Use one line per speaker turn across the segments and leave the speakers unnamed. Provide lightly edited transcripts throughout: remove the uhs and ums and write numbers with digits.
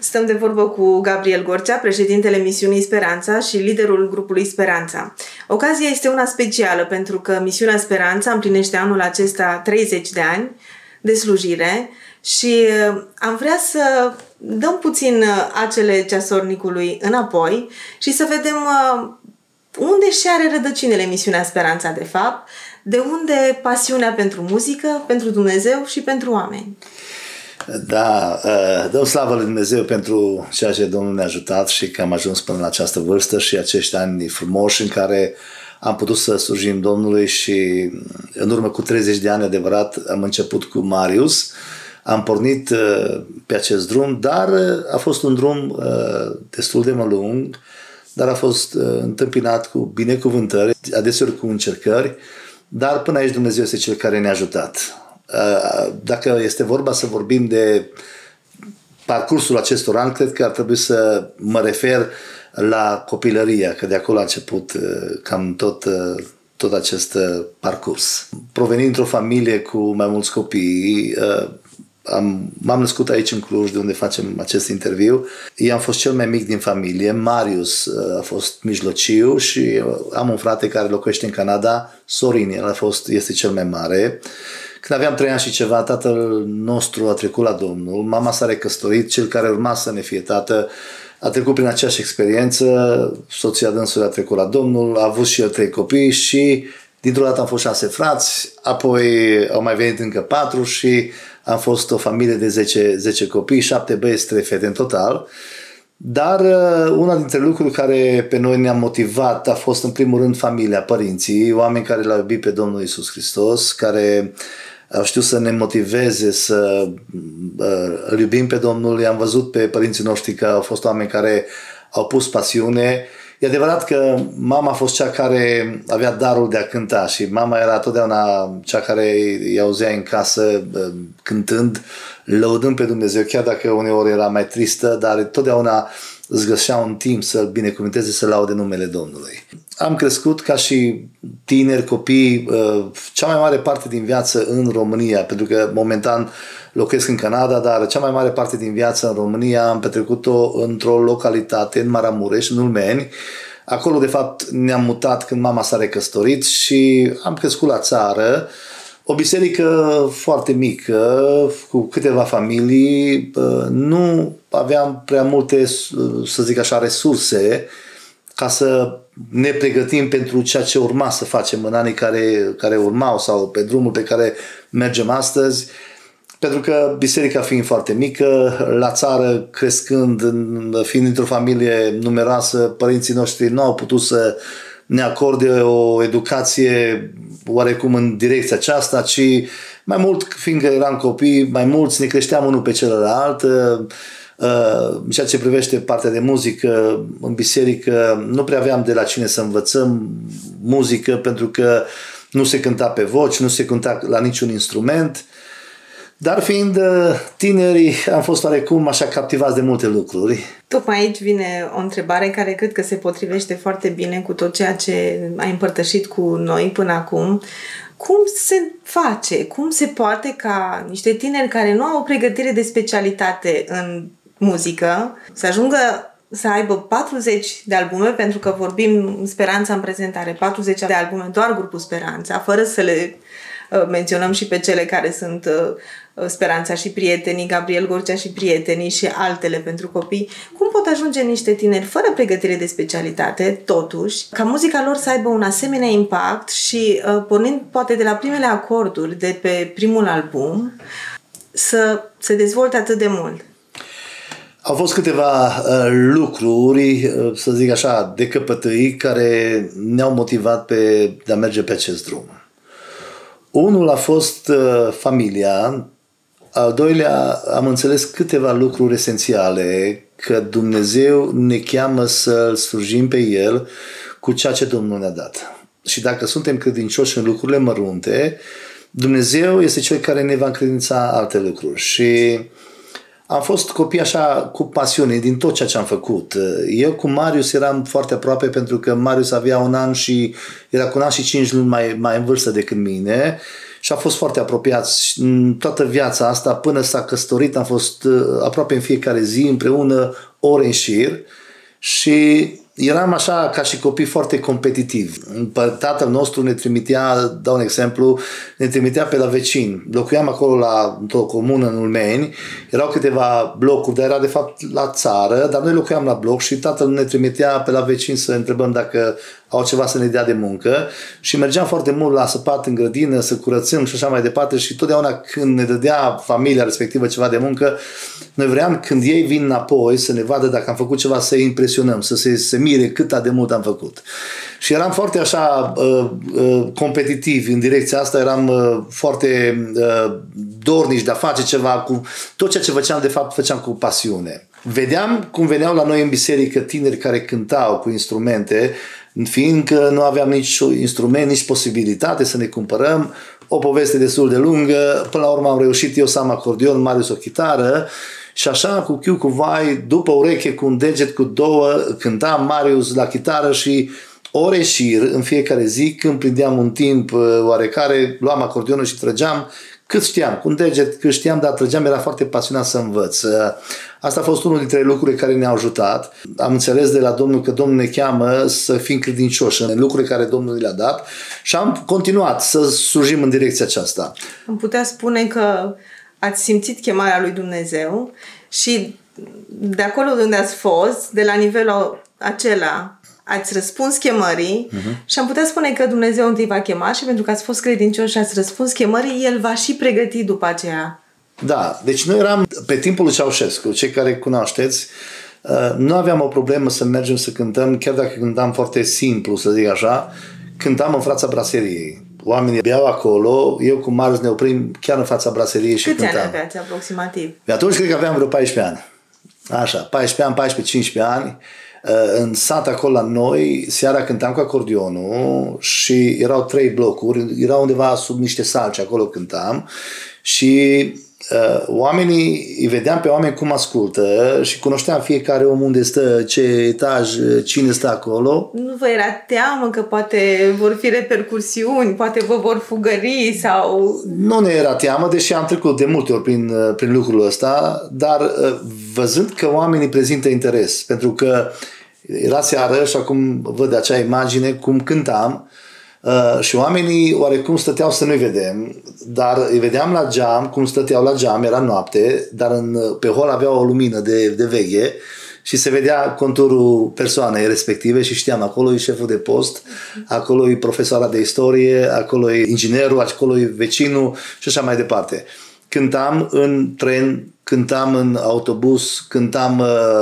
Stăm de vorbă cu Gabriel Gorcea, președintele Misiunii Speranța și liderul grupului Speranța. Ocazia este una specială pentru că Misiunea Speranța împlinește anul acesta 30 de ani de slujire și am vrea să dăm puțin acele ceasornicului înapoi și să vedem unde și are rădăcinile Misiunea Speranța de fapt, de unde pasiunea pentru muzică, pentru Dumnezeu și pentru oameni.
Da, dăm slavă lui Dumnezeu pentru ceea ce Domnul ne-a ajutat și că am ajuns până la această vârstă și acești ani frumoși în care am putut să slujim Domnului și în urmă cu 30 de ani, adevărat, am început cu Marius, am pornit pe acest drum, dar a fost un drum destul de lung, dar a fost întâmpinat cu binecuvântări, adeseori cu încercări, dar până aici Dumnezeu este Cel care ne-a ajutat. Dacă este vorba să vorbim de parcursul acestor ani, cred că ar trebui să mă refer la copilăria, că de acolo a început cam tot acest parcurs. Provenind dintr-o familie cu mai mulți copii, m-am născut aici în Cluj, de unde facem acest interviu. Eu am fost cel mai mic din familie, Marius a fost mijlociu și am un frate care locuiește în Canada, Sorin, el este cel mai mare. Când aveam 3 ani și ceva, tatăl nostru a trecut la Domnul, mama s-a recăsătorit, cel care urma să ne fie tată a trecut prin aceeași experiență, soția dânsului a trecut la Domnul, a avut și el 3 copii și dintr-o dată am fost 6 frați, apoi au mai venit încă 4 și am fost o familie de 10 copii, 7 băieți, 3 fete în total. Dar una dintre lucruri care pe noi ne-a motivat a fost în primul rând familia, părinții, oameni care l-au iubit pe Domnul Iisus Hristos, care au știut să ne motiveze să îl iubim pe Domnul. I-am văzut pe părinții noștri că au fost oameni care au pus pasiune. E adevărat că mama a fost cea care avea darul de a cânta și mama era totdeauna cea care îi auzea în casă cântând, lăudând pe Dumnezeu, chiar dacă uneori era mai tristă, dar totdeauna îți găsea un timp să-L binecuvânteze, să laude numele Domnului. Am crescut ca și tineri, copii, cea mai mare parte din viață în România, pentru că momentan locuiesc în Canada, dar cea mai mare parte din viață în România am petrecut-o într-o localitate, în Maramureș, în Ulmeni. Acolo, de fapt, ne-am mutat când mama s-a recăsătorit și am crescut la țară. O biserică foarte mică, cu câteva familii, nu aveam prea multe, să zic așa, resurse ca să ne pregătim pentru ceea ce urma să facem în anii care urmau sau pe drumul pe care mergem astăzi. Pentru că biserica fiind foarte mică, la țară crescând, fiind într-o familie numeroasă, părinții noștri nu au putut să ne acorde o educație oarecum în direcția aceasta, ci mai mult, fiindcă eram copii, mai mulți ne creșteam unul pe celălalt. În ceea ce privește partea de muzică, în biserică nu prea aveam de la cine să învățăm muzică, pentru că nu se cânta pe voci, nu se cânta la niciun instrument. Dar fiind tineri, am fost oarecum așa captivați de multe lucruri.
Tocmai aici vine o întrebare care cred că se potrivește foarte bine cu tot ceea ce ai împărtășit cu noi până acum. Cum se face, cum se poate ca niște tineri care nu au o pregătire de specialitate în muzică să ajungă să aibă 40 de albume, pentru că vorbim Speranța în prezentare, 40 de albume, doar grupul Speranța, fără să le menționăm și pe cele care sunt Speranța și prietenii, Gabriel Gorcea și prietenii și altele pentru copii. Cum pot ajunge niște tineri fără pregătire de specialitate, totuși, ca muzica lor să aibă un asemenea impact și, pornind poate de la primele acorduri de pe primul album, să se dezvolte atât de mult?
Au fost câteva lucruri, să zic așa, de căpătâi care ne-au motivat de a merge pe acest drum. Unul a fost familia, al doilea am înțeles câteva lucruri esențiale, că Dumnezeu ne cheamă să-L slujim pe El cu ceea ce Domnul ne-a dat. Și dacă suntem credincioși în lucrurile mărunte, Dumnezeu este Cel care ne va încredința alte lucruri. Și am fost copii așa cu pasiune din tot ceea ce am făcut. Eu cu Marius eram foarte aproape pentru că Marius avea 1 an și era cu 1 an și 5 luni mai în vârstă decât mine și am fost foarte apropiați în toată viața asta. Până s-a căsătorit am fost aproape în fiecare zi împreună, ore în șir, și eram așa ca și copii foarte competitivi. Tatăl nostru ne trimitea, dau un exemplu, ne trimitea pe la vecini. Locuiam acolo într-o comună în Ulmeni, erau câteva blocuri, dar era de fapt la țară, dar noi locuiam la bloc și tatăl ne trimitea pe la vecini să întrebăm dacă au ceva să ne dea de muncă și mergeam foarte mult la săpat în grădină, să curățăm și așa mai departe, și totdeauna când ne dădea familia respectivă ceva de muncă, noi vreau când ei vin înapoi să ne vadă dacă am făcut ceva, să îi impresionăm, să se mire cât de mult am făcut. Și eram foarte așa competitivi în direcția asta, eram foarte dornici de a face ceva, cu tot ceea ce făceam, de fapt făceam cu pasiune. Vedeam cum veneau la noi în biserică tineri care cântau cu instrumente, fiindcă nu aveam nici instrument, nici posibilitate să ne cumpărăm. O poveste destul de lungă, până la urmă am reușit eu să am acordeon, Marius o chitară, și așa cu chiu cu vai, după ureche, cu un deget, cu două, cântam Marius la chitară și ore șir în fiecare zi, când prindeam un timp oarecare, luam acordeonul și trăgeam cât știam, cu un deget cât știam, dar trăgeam, era foarte pasionat să învăț. Asta a fost unul dintre lucrurile care ne-au ajutat. Am înțeles de la Domnul că Domnul ne cheamă să fim credincioși în lucrurile care Domnul le-a dat și am continuat să slujim în direcția aceasta.
Am putea spune că ați simțit chemarea lui Dumnezeu și de acolo unde ați fost, de la nivelul acela, ați răspuns chemării și am putea spune că Dumnezeu întâi v-a chemat și pentru că ați fost credincioși și ați răspuns chemării, El va și pregăti după aceea.
Da, deci noi eram pe timpul lui Ceaușescu, cei care cunoașteți, nu aveam o problemă să mergem să cântăm, chiar dacă cântam foarte simplu, să zic așa, cântam în fața braseriei. Oamenii beau acolo, eu cu Marius ne oprim chiar în fața braseriei și cântam.
Câți ani aveați aproximativ?
Atunci cred că aveam vreo 14 ani. Așa, 14 ani, în sat acolo la noi, seara cântam cu acordeonul și erau 3 blocuri, erau undeva sub niște salci, acolo cântam și oamenii, îi vedeam pe oameni cum ascultă și cunoșteam fiecare om unde stă, ce etaj, cine stă acolo.
Nu vă era teamă că poate vor fi repercursiuni, poate vă vor fugări sau...
Nu ne era teamă, deși am trecut de multe ori prin lucrul ăsta, dar văzând că oamenii prezintă interes, pentru că era seară și acum văd acea imagine cum cântam, și oamenii oarecum stăteau să nu-i vedem, dar îi vedeam la geam, cum stăteau la geam, era noapte, dar pe hol avea o lumină de veche și se vedea conturul persoanei respective și știam, acolo e șeful de post, acolo e profesoara de istorie, acolo e inginerul, acolo e vecinul și așa mai departe. Cântam în tren, cântam în autobuz, cântam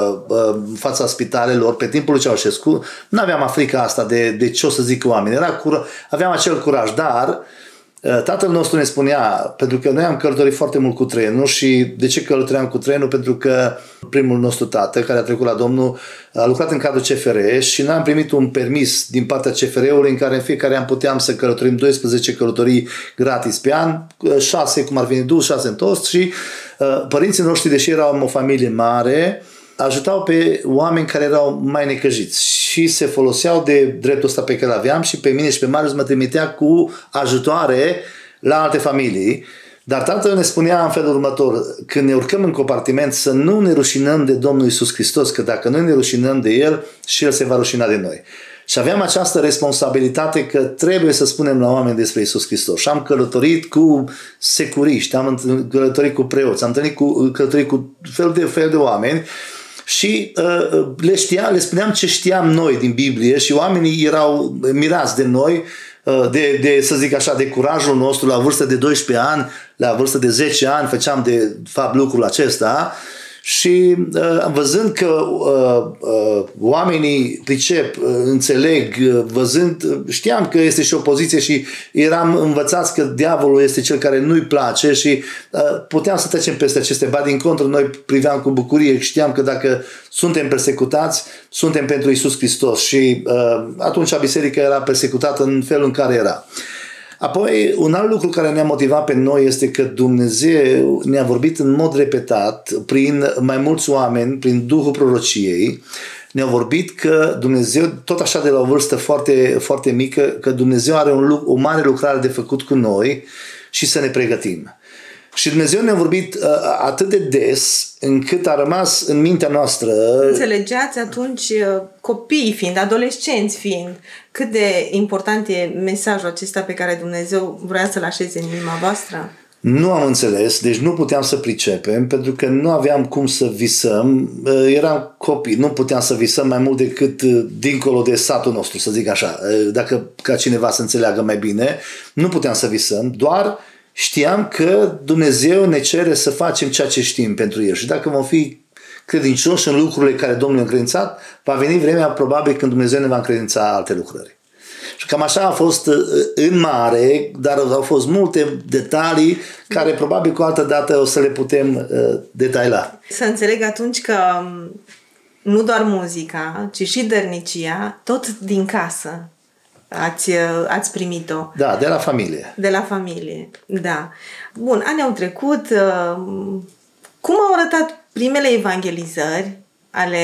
în fața spitalelor pe timpul lui Ceaușescu. Nu aveam frica asta de ce o să zic oamenii. Aveam acel curaj, dar tatăl nostru ne spunea, pentru că noi am călătorit foarte mult cu trenul. Și de ce călătoream cu trenul? Pentru că primul nostru tată, care a trecut la Domnul, a lucrat în cadrul CFR și noi am primit un permis din partea CFR-ului în care în fiecare an puteam să călătorim 12 călătorii gratis pe an, 6 cum ar veni dus, 6 întors, și părinții noștri, deși eram o familie mare, ajutau pe oameni care erau mai necăjiți și se foloseau de dreptul ăsta pe care l-aveam și pe mine și pe Marius mă trimitea cu ajutoare la alte familii. Dar tatăl ne spunea în felul următor: când ne urcăm în compartiment să nu ne rușinăm de Domnul Iisus Hristos, că dacă noi ne rușinăm de El, și El se va rușina de noi. Și aveam această responsabilitate că trebuie să spunem la oameni despre Iisus Hristos. Și am călătorit cu securiști, am călătorit cu preoți, am călătorit cu fel de oameni și le spuneam ce știam noi din Biblie și oamenii erau mirați de noi, să zic așa, de curajul nostru. La vârstă de 12 ani, la vârstă de 10 ani făceam de fapt lucrul acesta. Și văzând că oamenii pricep, înțeleg, știam că este și opoziție și eram învățați că diavolul este cel care nu-i place și puteam să trecem peste aceste. Ba din contră, noi priveam cu bucurie, știam că dacă suntem persecutați, suntem pentru Iisus Hristos și atunci biserica era persecutată în felul în care era. Apoi, un alt lucru care ne-a motivat pe noi este că Dumnezeu ne-a vorbit în mod repetat prin mai mulți oameni, prin Duhul prorociei. Ne-a vorbit că Dumnezeu, tot așa de la o vârstă foarte, foarte mică, că Dumnezeu are o mare lucrare de făcut cu noi și să ne pregătim. Și Dumnezeu ne-a vorbit atât de des încât a rămas în mintea noastră.
Înțelegeați atunci, copii fiind, adolescenți fiind, cât de important e mesajul acesta pe care Dumnezeu vrea să-l așeze în inima voastră?
Nu am înțeles, deci nu puteam să pricepem, pentru că nu aveam cum să visăm, eram copii, nu puteam să visăm mai mult decât dincolo de satul nostru, să zic așa, dacă ca cineva să înțeleagă mai bine, nu puteam să visăm, doar știam că Dumnezeu ne cere să facem ceea ce știm pentru El și dacă vom fi credincioși în lucrurile care Domnul ne-a încredințat, va veni vremea probabil când Dumnezeu ne va încredința alte lucrări. Și cam așa a fost în mare, dar au fost multe detalii care probabil cu altă dată o să le putem detaila.
Să înțeleg atunci că nu doar muzica, ci și dărnicia, tot din casă ați primit-o.
Da, de la familie.
De la familie, da. Bun, anii au trecut. Cum au arătat primele evangelizări ale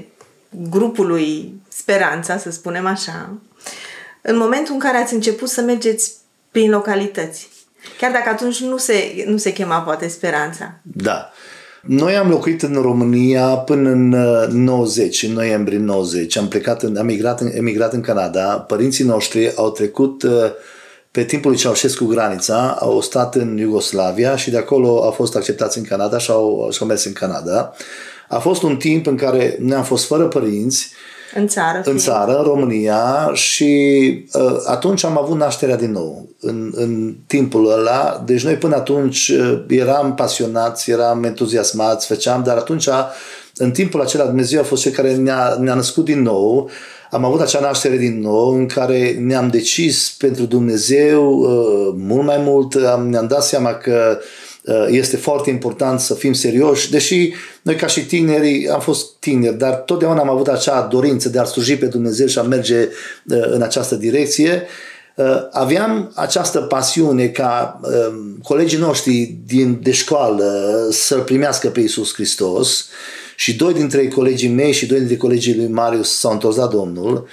grupului Speranța, să spunem așa, în momentul în care ați început să mergeți prin localități? Chiar dacă atunci nu se chema poate Speranța.
Da. Noi am locuit în România până în 90, în noiembrie 90. Am emigrat în Canada. Părinții noștri au trecut pe timpul lui Ceaușescu granița, au stat în Iugoslavia și de acolo au fost acceptați în Canada și au mers în Canada. A fost un timp în care noi am fost fără părinți, în țară, în România și atunci am avut nașterea din nou în timpul ăla. Deci noi până atunci eram pasionați, eram entuziasmați, făceam, dar atunci în timpul acela Dumnezeu a fost cel care ne-a născut din nou. Am avut acea naștere din nou în care ne-am decis pentru Dumnezeu mult mai mult, ne-am dat seama că este foarte important să fim serioși, deși noi ca și tineri am fost tineri, dar totdeauna am avut acea dorință de a sluji pe Dumnezeu și a merge în această direcție. Aveam această pasiune ca colegii noștri de școală să-L primească pe Iisus Hristos și doi dintre colegii mei și doi dintre colegii lui Marius s-au întors la Domnul.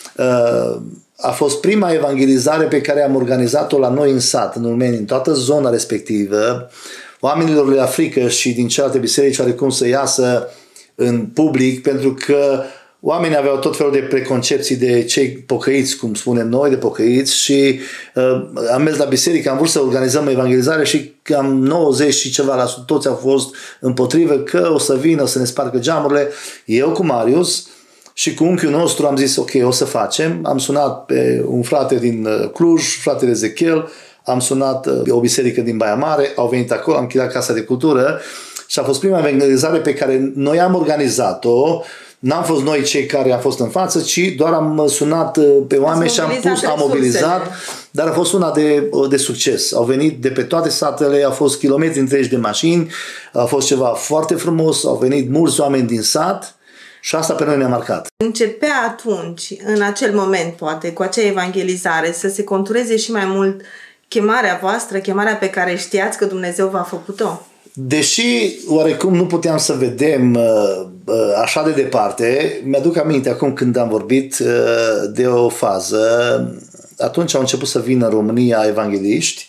A fost prima evangelizare pe care am organizat-o la noi în sat, în Urmeni, în toată zona respectivă. Oamenilor le frică și din celelalte biserici oarecum să iasă în public, pentru că oamenii aveau tot felul de preconcepții de cei pocăiți, cum spunem noi, de pocăiți și am mers la biserică, am vrut să organizăm evangelizare și cam 90 și ceva la sută toți au fost împotrivă că o să vină, o să ne spargă geamurile. Eu cu Marius și cu unchiul nostru am zis ok, o să facem. Am sunat pe un frate din Cluj, fratele Ezechiel, am sunat o biserică din Baia Mare, au venit acolo, am închiriat Casa de Cultură și a fost prima evangelizare pe care noi am organizat-o. N-am fost noi cei care am fost în față, ci doar am sunat pe oameni și am mobilizat, dar a fost una de succes. Au venit de pe toate satele, au fost kilometri întregi de mașini, a fost ceva foarte frumos, au venit mulți oameni din sat și asta pe noi ne-a marcat.
Începea atunci, în acel moment poate, cu acea evangelizare, să se contureze și mai mult chemarea voastră, chemarea pe care știați că Dumnezeu v-a făcut-o?
Deși oarecum nu puteam să vedem așa de departe, mi-aduc aminte acum când am vorbit de o fază, atunci au început să vină în România evangeliști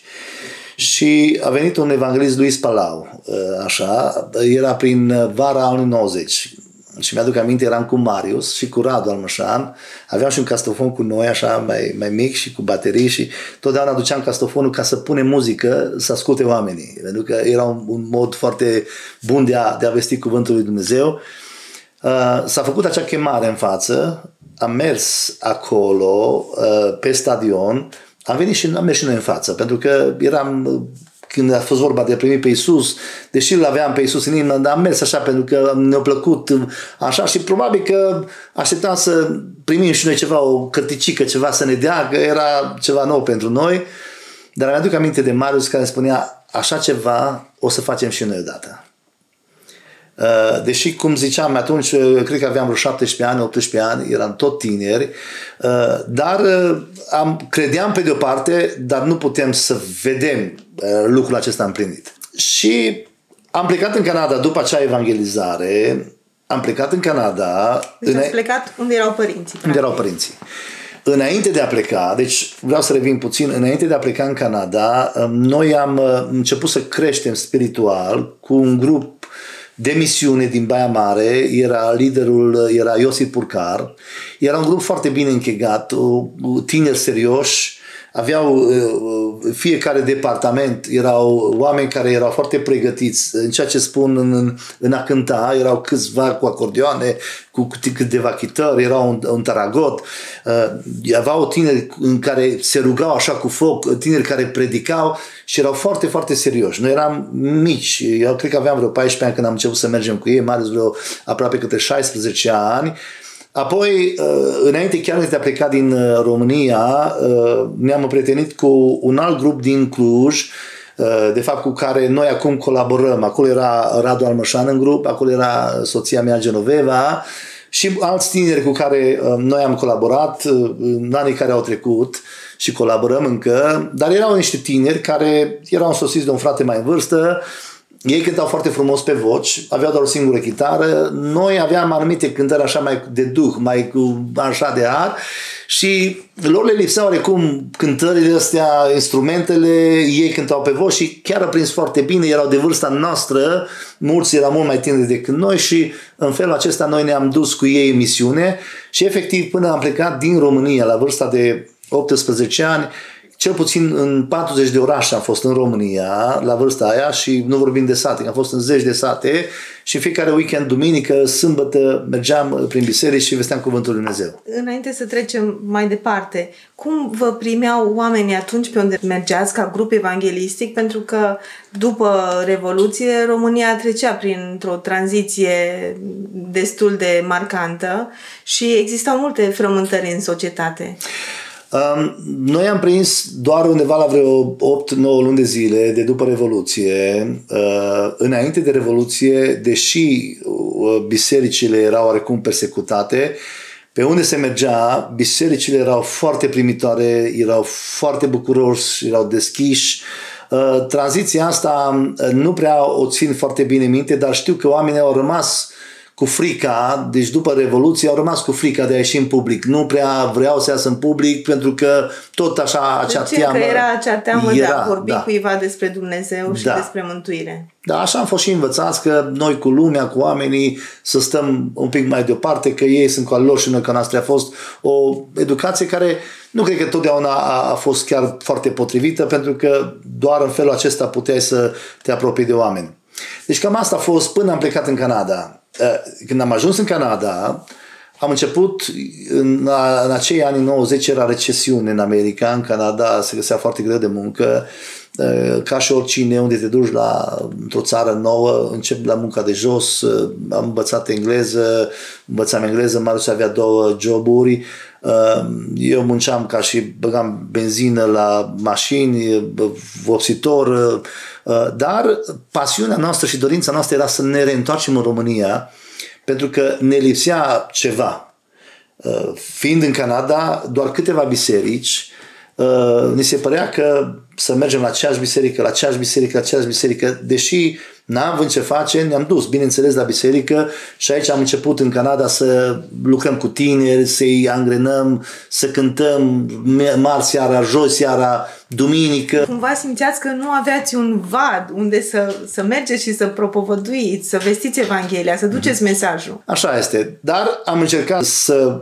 și a venit un evanghelist, Luis Palau, așa, era prin vara anului 90. Și mi-aduc aminte, eram cu Marius și cu Radu Almășan, aveam și un castofon cu noi, așa, mai mic și cu baterii și totdeauna aduceam castofonul ca să punem muzică, să asculte oamenii, pentru că era un mod foarte bun de a vesti cuvântul lui Dumnezeu. S-a făcut acea chemare în față, am mers acolo, pe stadion, am mers și noi în față, pentru că când a fost vorba de a primi pe Iisus, deși îl aveam pe Iisus în inimă, dar am mers așa pentru că ne-a plăcut așa și probabil că așteptam să primim și noi ceva, o cărticică, ceva să ne dea, că era ceva nou pentru noi, dar mi-aduc aminte de Marius care spunea, așa ceva o să facem și noi odată. Deși, cum ziceam atunci, cred că aveam vreo 17 ani, 18 ani, eram tot tineri, dar credeam pe de-o parte, dar nu putem să vedem lucrul acesta împlinit. Și am plecat în Canada după acea evangelizare, am plecat în Canada.
Deci ați plecat unde erau părinții.
Unde erau părinții. Înainte de a pleca, deci vreau să revin puțin, înainte de a pleca în Canada, noi am început să creștem spiritual cu un grup de misiune din Baia Mare, liderul era Iosif Purcar, era un grup foarte bine închegat, tineri serioși, aveau fiecare departament, erau oameni care erau foarte pregătiți în ceea ce spun în a cânta, erau câțiva cu acordioane, cu câteva chitări, era un taragot, aveau tineri în care se rugau așa cu foc, tineri care predicau și erau foarte, foarte serioși. Noi eram mici, eu cred că aveam vreo 14 ani când am început să mergem cu ei, mai ales vreo aproape câte 16 ani. Apoi, înainte chiar de a pleca din România, ne-am împrietenit cu un alt grup din Cluj, de fapt cu care noi acum colaborăm. Acolo era Radu Almășan în grup, acolo era soția mea Genoveva și alți tineri cu care noi am colaborat în anii care au trecut și colaborăm încă, dar erau niște tineri care erau însosiți de un frate mai în vârstă. Ei cântau foarte frumos pe voci, aveau doar o singură chitară, noi aveam anumite cântări așa mai de duh, mai așa de har și lor le lipseau oarecum cântările astea, instrumentele, ei cântau pe voci și chiar au prins foarte bine, erau de vârsta noastră, mulți erau mult mai tineri decât noi și în felul acesta noi ne-am dus cu ei în misiune și efectiv până am plecat din România la vârsta de 18 ani, cel puțin în 40 de orașe am fost în România la vârsta aia și nu vorbim de sate, am fost în 10 de sate și în fiecare weekend, duminică, sâmbătă mergeam prin biserici și vesteam Cuvântul Lui Dumnezeu.
Înainte să trecem mai departe, cum vă primeau oamenii atunci pe unde mergeați ca grup evanghelistic? Pentru că după Revoluție România trecea printr-o tranziție destul de marcantă și existau multe frământări în societate.
Noi am prins doar undeva la vreo 8-9 luni de zile de după Revoluție. Înainte de Revoluție, deși bisericile erau oarecum persecutate, pe unde se mergea, bisericile erau foarte primitoare, erau foarte bucuroși, erau deschiși. Tranziția asta nu prea o țin foarte bine minte, dar știu că oamenii au rămas cu frica, deci după Revoluție au rămas cu frica de a ieși în public. Nu prea vreau să iasă în public pentru că tot așa acea teamă.
Că era acea teamă de a vorbi cuiva despre Dumnezeu și despre mântuire.
Da, așa am fost și învățați că noi cu lumea, cu oamenii, să stăm un pic mai deoparte, că ei sunt cu al lor și noi ca noastră. A fost o educație care nu cred că totdeauna a fost chiar foarte potrivită, pentru că doar în felul acesta puteai să te apropii de oameni. Deci cam asta a fost până am plecat în Canada. Când am ajuns în Canada, am început, în acei ani 90 era recesiune în America, în Canada se găsea foarte greu de muncă, ca și oricine, unde te duci într-o țară nouă, încep la munca de jos, am învățat învățam engleză, Marius avea 2 joburi, eu munceam ca și băgam benzină la mașini, vopsitor, dar pasiunea noastră și dorința noastră era să ne reîntoarcem în România, pentru că ne lipsea ceva. Fiind în Canada, doar câteva biserici, ni se părea că să mergem la aceeași biserică, deși n-am avut ce face, ne-am dus, bineînțeles, la biserică și aici am început în Canada să lucrăm cu tineri, să-i angrenăm, să cântăm marți seara, joi seara, duminică.
Cumva simțeați că nu aveați un vad unde să mergeți și să propovăduiți, să vestiți Evanghelia, să duceți mesajul.
Așa este, dar am încercat să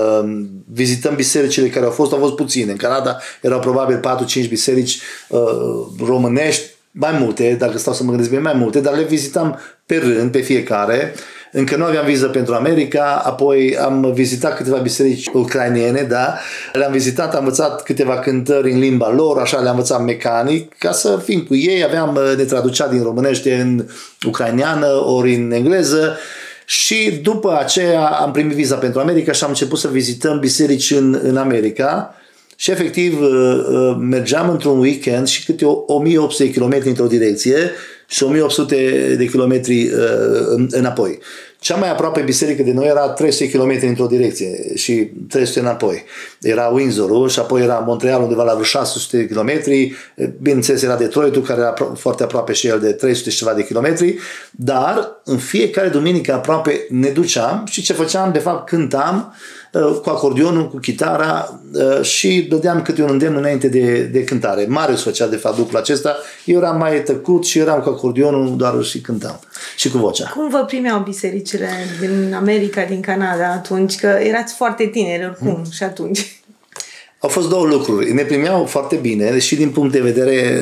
vizităm bisericile care au fost puține. În Canada erau probabil 4-5 biserici românești, mai multe, dacă stau să mă gândesc bine, mai multe, dar le vizitam pe rând, pe fiecare. Încă nu aveam viză pentru America, apoi am vizitat câteva biserici ucrainene, da? Le-am vizitat, am învățat câteva cântări în limba lor, așa le-am învățat mecanic, ca să fim cu ei, ne traducea din românește în ucraineană ori în engleză. Și după aceea am primit viza pentru America și am început să vizităm biserici în America. Și efectiv mergeam într-un weekend și câte 1800 de kilometri într-o direcție și 1800 de kilometri înapoi. Cea mai aproape biserică de noi era 300 km într-o direcție și 300 înapoi. Era Windsor-ul și apoi era Montreal undeva la vreo 600 km. Bineînțeles era Detroit-ul care era foarte aproape și el de 300 și ceva de kilometri. Dar în fiecare duminică aproape ne duceam și ce făceam? De fapt cântam cu acordionul, cu chitara și dădeam câte un îndemn înainte de cântare. Marius făcea de fapt lucrul acesta. Eu eram mai tăcut și eram cu acordionul doar și cântam. Și cu vocea.
Cum vă primeau bisericile din America, din Canada atunci? Că erați foarte tineri oricum și atunci.
Au fost două lucruri. Ne primeau foarte bine și din punct de vedere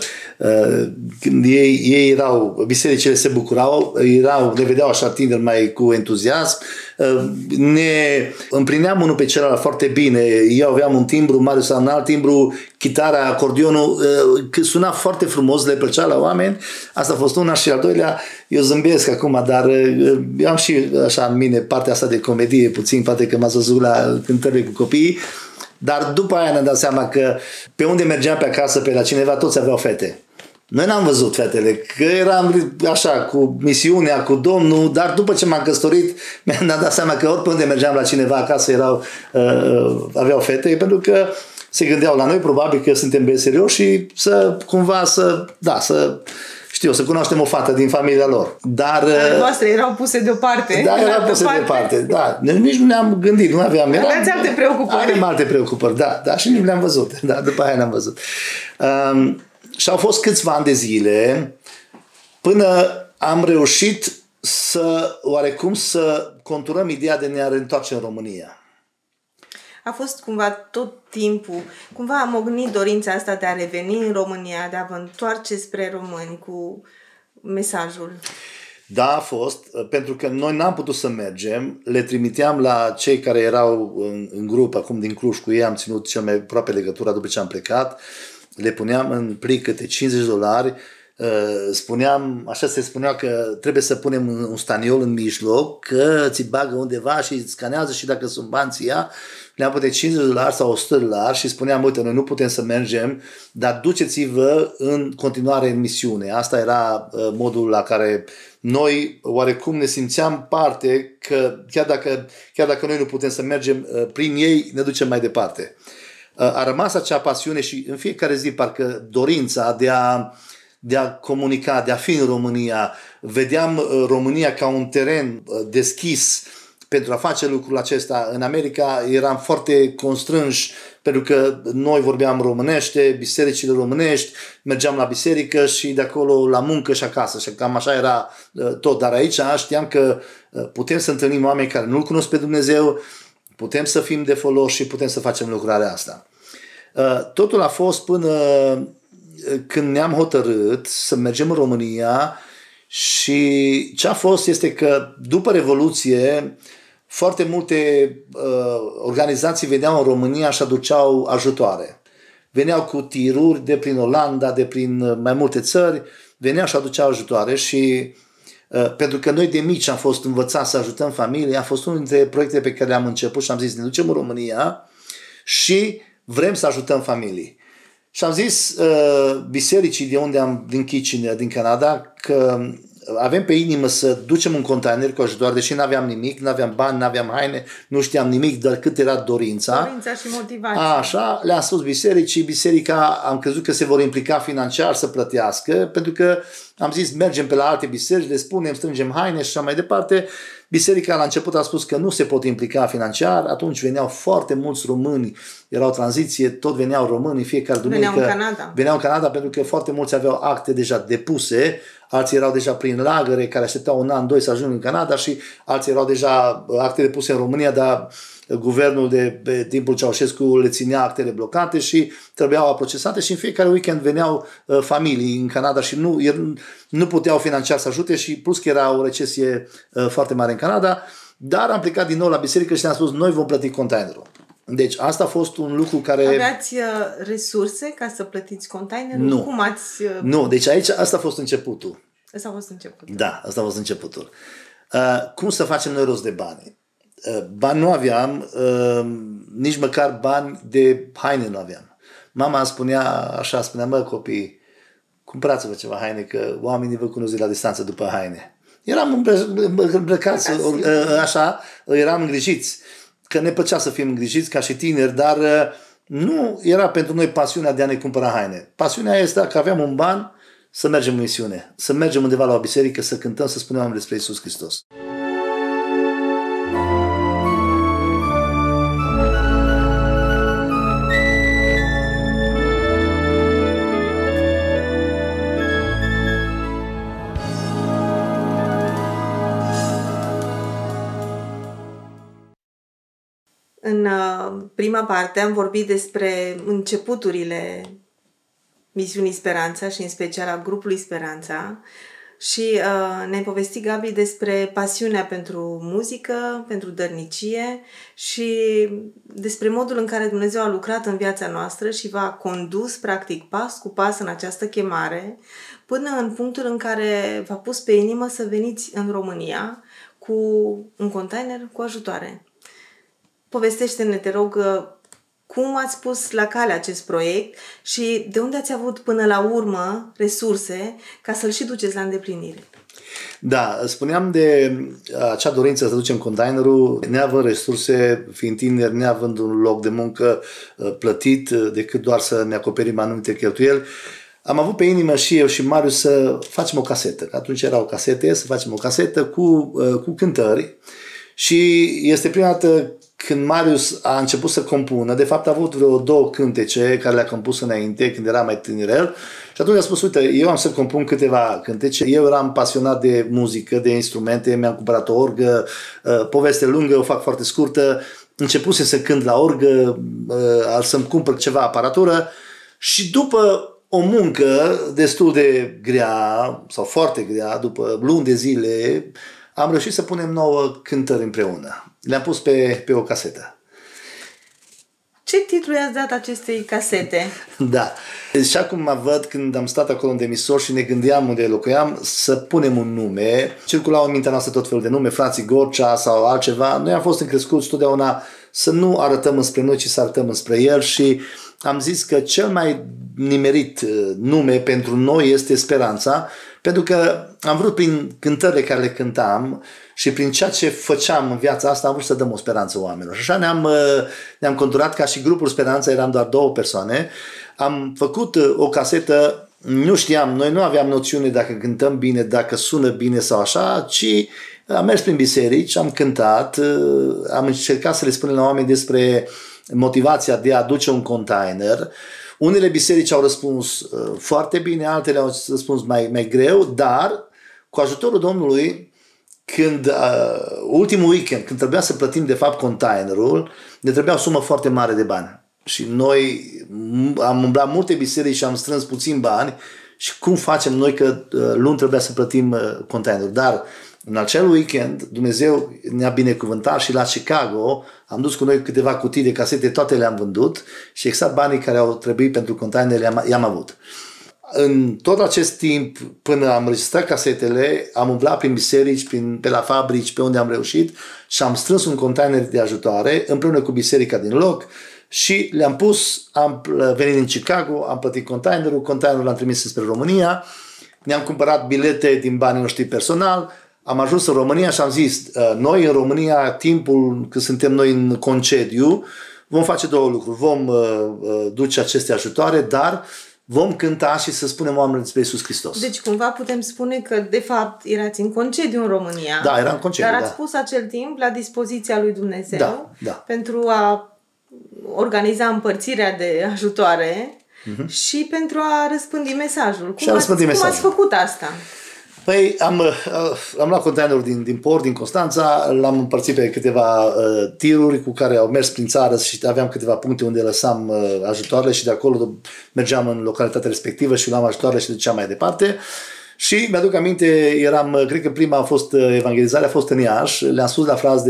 când ei erau, bisericile se bucurau, ne vedeau așa tineri mai cu entuziasm, ne împlineam unul pe celălalt foarte bine. Eu aveam un timbru, Marius un alt timbru, chitara, acordionul, suna foarte frumos, le plăcea la oameni. Asta a fost una și al doilea, eu zâmbesc acum, dar eu am și așa în mine partea asta de comedie puțin, poate că m-ați văzut la cântările cu copiii. Dar după aia ne-am dat seama că pe unde mergeam pe acasă, pe la cineva, toți aveau fete. Noi n-am văzut fetele, că eram așa cu misiunea, cu Domnul, dar după ce m-am căsătorit mi-am dat seama că ori pe unde mergeam la cineva acasă aveau fete, pentru că se gândeau la noi, probabil că suntem bine serioși și să cumva să cunoaștem o fată din familia lor. Dar
voastre erau puse deoparte.
Da, erau puse deoparte. Da. Nici nu ne-am gândit, nu aveam.
Aveați alte preocupări.
Avem alte preocupări, da, și nu le-am văzut. Da, după aia ne-am văzut. Și au fost câțiva ani de zile până am reușit oarecum să conturăm ideea de ne-a reîntoarce în România.
A fost cumva tot timpul, cumva am ognit dorința asta de a reveni în România, de a vă întoarce spre români cu mesajul.
Da, a fost, pentru că noi n-am putut să mergem, le trimiteam la cei care erau în grup, acum din Cluj, cu ei am ținut cel mai aproape legătura după ce am plecat, le puneam în plic câte $50, așa se spunea că trebuie să punem un staniol în mijloc, că ți bagă undeva și îți scanează și dacă sunt bani ți ia. Le-am putut $50 sau $100 și spuneam, uite, noi nu putem să mergem, dar duceți-vă în continuare în misiune. Asta era modul la care noi oarecum ne simțeam parte, că chiar dacă noi nu putem să mergem, prin ei ne ducem mai departe. A rămas acea pasiune și în fiecare zi parcă dorința de a comunica, de a fi în România. Vedeam România ca un teren deschis pentru a face lucrul acesta. În America eram foarte constrânși pentru că noi vorbeam românește, bisericile românești, mergeam la biserică și de acolo la muncă și acasă. Și cam așa era tot. Dar aici știam că putem să întâlnim oameni care nu-L cunosc pe Dumnezeu, putem să fim de folos și putem să facem lucrarea asta. Totul a fost până când ne-am hotărât să mergem în România și ce a fost este că după Revoluție foarte multe organizații veneau în România și aduceau ajutoare. Veneau cu tiruri de prin Olanda, de prin mai multe țări, veneau și aduceau ajutoare și pentru că noi de mici am fost învățați să ajutăm familia, a fost unul dintre proiectele pe care le-am început și am zis ne ducem în România și vrem să ajutăm familii. Și am zis bisericii de unde din Kitchener, din Canada, că avem pe inimă să ducem un container cu ajutoare, deși nu aveam nimic, nu aveam bani, nu aveam haine, nu știam nimic, dar cât era dorința.
Dorința și motivația.
Așa, le-am spus bisericii, biserica am crezut că se vor implica financiar să plătească, pentru că am zis mergem pe la alte biserici, le spunem, strângem haine și așa mai departe. Biserica la început a spus că nu se pot implica financiar, atunci veneau foarte mulți români, era o tranziție, tot veneau români, fiecare duminică. Veneau în Canada pentru că foarte mulți aveau acte deja depuse, alții erau deja prin lagăre care așteptau un an, doi să ajungă în Canada și alții erau deja acte depuse în România, dar guvernul de pe timpul Ceaușescu le ținea actele blocate și trebuiau procesate și în fiecare weekend veneau familii în Canada și nu puteau financiar să ajute și plus că era o recesie foarte mare în Canada, dar am plecat din nou la biserică și ne-am spus noi vom plăti containerul. Deci asta a fost un lucru care...
Aveați resurse ca să plătiți containerul?
Nu.
Cum ați...
Nu, deci aici asta a fost începutul.
Asta a fost începutul.
Da, asta a fost începutul. Cum să facem noi rost de bani? Bani nu aveam, nici măcar bani de haine nu aveam. Mama spunea, mă copii, cumpărați-vă ceva haine, că oamenii vă cunosc de la distanță după haine. Eram îmbrăcați, așa, eram îngrijiți. Că ne plăcea să fim îngrijiți ca și tineri, dar nu era pentru noi pasiunea de a ne cumpăra haine. Pasiunea este că aveam un ban să mergem în misiune, să mergem undeva la o biserică, să cântăm, să spunem oamenii despre Iisus Hristos.
În prima parte am vorbit despre începuturile misiunii Speranța și în special a grupului Speranța și ne-ai povestit, Gabi, despre pasiunea pentru muzică, pentru dărnicie și despre modul în care Dumnezeu a lucrat în viața noastră și v-a condus practic pas cu pas în această chemare până în punctul în care v-a pus pe inimă să veniți în România cu un container cu ajutoare. Povestește-ne, te rog, cum ați pus la cale acest proiect și de unde ați avut până la urmă resurse ca să-l și duceți la îndeplinire?
Da, spuneam de acea dorință să ducem containerul, neavând resurse, fiind tineri, neavând un loc de muncă plătit, decât doar să ne acoperim anumite cheltuieli. Am avut pe inimă și eu și Marius să facem o casetă. Atunci erau casete, să facem o casetă cu cântări. Și este prima dată când Marius a început să compună. De fapt a avut vreo 2 cântece care le-a compus înainte, când era mai tânărel. Și atunci a spus, uite, eu am să compun câteva cântece. Eu eram pasionat de muzică, de instrumente, mi-am cumpărat o orgă, poveste lungă, o fac foarte scurtă. Începuse să cânt la orgă, să-mi cumpăr ceva aparatură și după o muncă destul de grea, sau foarte grea, după luni de zile, am reușit să punem 9 cântări împreună. Le-am pus pe o casetă.
Ce titlu i-ați dat acestei casete?
Da. Și acum mă văd când am stat acolo în demisor și ne gândeam unde locuiam să punem un nume. Circulau în mintea noastră tot felul de nume, frații Gorcea sau altceva. Noi am fost încrescuți totdeauna să nu arătăm înspre noi, ci să arătăm înspre El și am zis că cel mai nimerit nume pentru noi este Speranța, pentru că am vrut prin cântările care le cântam și prin ceea ce făceam în viața asta, am vrut să dăm o speranță oamenilor. Și așa ne-am conturat ca și grupul Speranța, eram doar 2 persoane. Am făcut o casetă, nu știam, noi nu aveam noțiune dacă cântăm bine, dacă sună bine sau așa, ci am mers prin biserici, am cântat, am încercat să le spunem la oameni despre motivația de a aduce un container. Unele biserici au răspuns foarte bine, altele au răspuns mai greu, dar cu ajutorul Domnului, când ultimul weekend, când trebuia să plătim de fapt containerul, ne trebuia o sumă foarte mare de bani. Și noi am umblat multe biserici și am strâns puțin bani și cum facem noi că luni trebuia să plătim containerul. Dar în acel weekend Dumnezeu ne-a binecuvântat și la Chicago am dus cu noi câteva cutii de casete, toate le-am vândut și exact banii care au trebuit pentru container i-am avut. În tot acest timp, până am înregistrat casetele, am umblat prin biserici, pe la fabrici, pe unde am reușit și am strâns un container de ajutoare împreună cu biserica din loc și le-am pus, am venit în Chicago, am plătit containerul l-am trimis spre România, ne-am cumpărat bilete din banii noștri personal, am ajuns în România și am zis, noi în România, timpul când suntem noi în concediu, vom face 2 lucruri. Vom duce aceste ajutoare, dar vom cânta și să spunem oamenilor despre Iisus Hristos.
Deci cumva putem spune că de fapt erați în concediu în România.
Da, eram în concediu,
dar ați pus acel timp la dispoziția lui Dumnezeu
da.
pentru a organiza împărțirea de ajutoare și pentru a răspândi mesajul. Cum ați făcut asta?
Păi am luat containerul din port, din Constanța, l-am împărțit pe câteva tiruri cu care au mers prin țară și aveam câteva puncte unde lăsam ajutoarele și de acolo mergeam în localitatea respectivă și luam ajutoarele și duceam mai departe. Și mi-aduc aminte, cred că prima a fost evangelizare, a fost în Iași, le-am spus la frați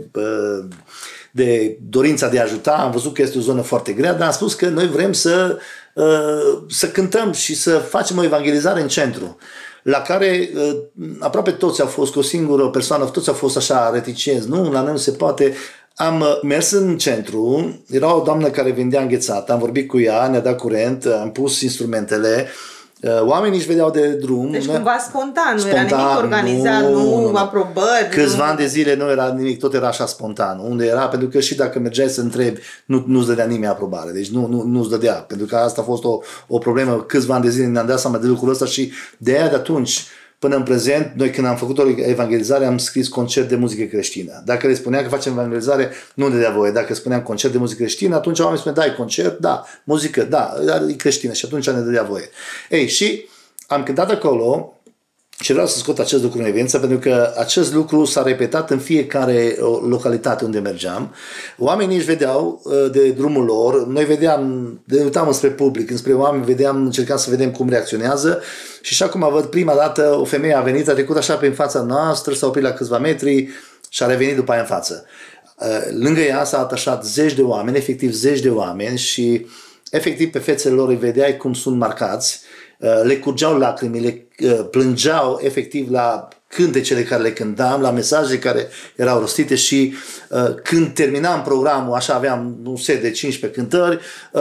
de dorința de a ajuta, am văzut că este o zonă foarte grea, dar am spus că noi vrem să cântăm și să facem o evangelizare în centru, la care aproape toți au fost, cu o singură persoană, toți au fost așa reticenți, nu, la noi nu se poate. Am mers în centru, era o doamnă care vendea înghețată, am vorbit cu ea, ne-a dat curent, am pus instrumentele, Oamenii își vedeau de drum.
Deci cumva spontan, nu era nimic organizat, nu aprobări.
Câțiva ani de zile nu era nimic, tot era așa spontan. Unde era? Pentru că și dacă mergeai să întrebi, nu-ți dădea nimeni aprobare. Deci nu-ți dădea. Pentru că asta a fost o problemă. Câțiva ani de zile ne-am dat seama de lucrul ăsta și de aia de atunci până în prezent, noi când am făcut o evangelizare am scris concert de muzică creștină. Dacă le spuneam că facem evangelizare, nu ne dea voie. Dacă spuneam concert de muzică creștină, atunci oamenii spuneau, dai concert, da, muzică, da, e creștină și atunci ne dădea voie. Ei, și am cântat acolo și vreau să scot acest lucru în evidență pentru că acest lucru s-a repetat în fiecare localitate unde mergeam. Oamenii își vedeau de drumul lor, noi uitam înspre public, înspre oameni, încercam să vedem cum reacționează și așa cum văd prima dată o femeie a venit, a trecut așa prin fața noastră, s-a oprit la câțiva metri și a revenit după aia în față. Lângă ea s-a atașat zeci de oameni, efectiv zeci de oameni și efectiv pe fețele lor îi vedeai cum sunt marcați. Le curgeau lacrimile, plângeau efectiv la cântecele care le cântam, la mesaje care erau rostite și când terminam programul, așa aveam un set de 15 cântări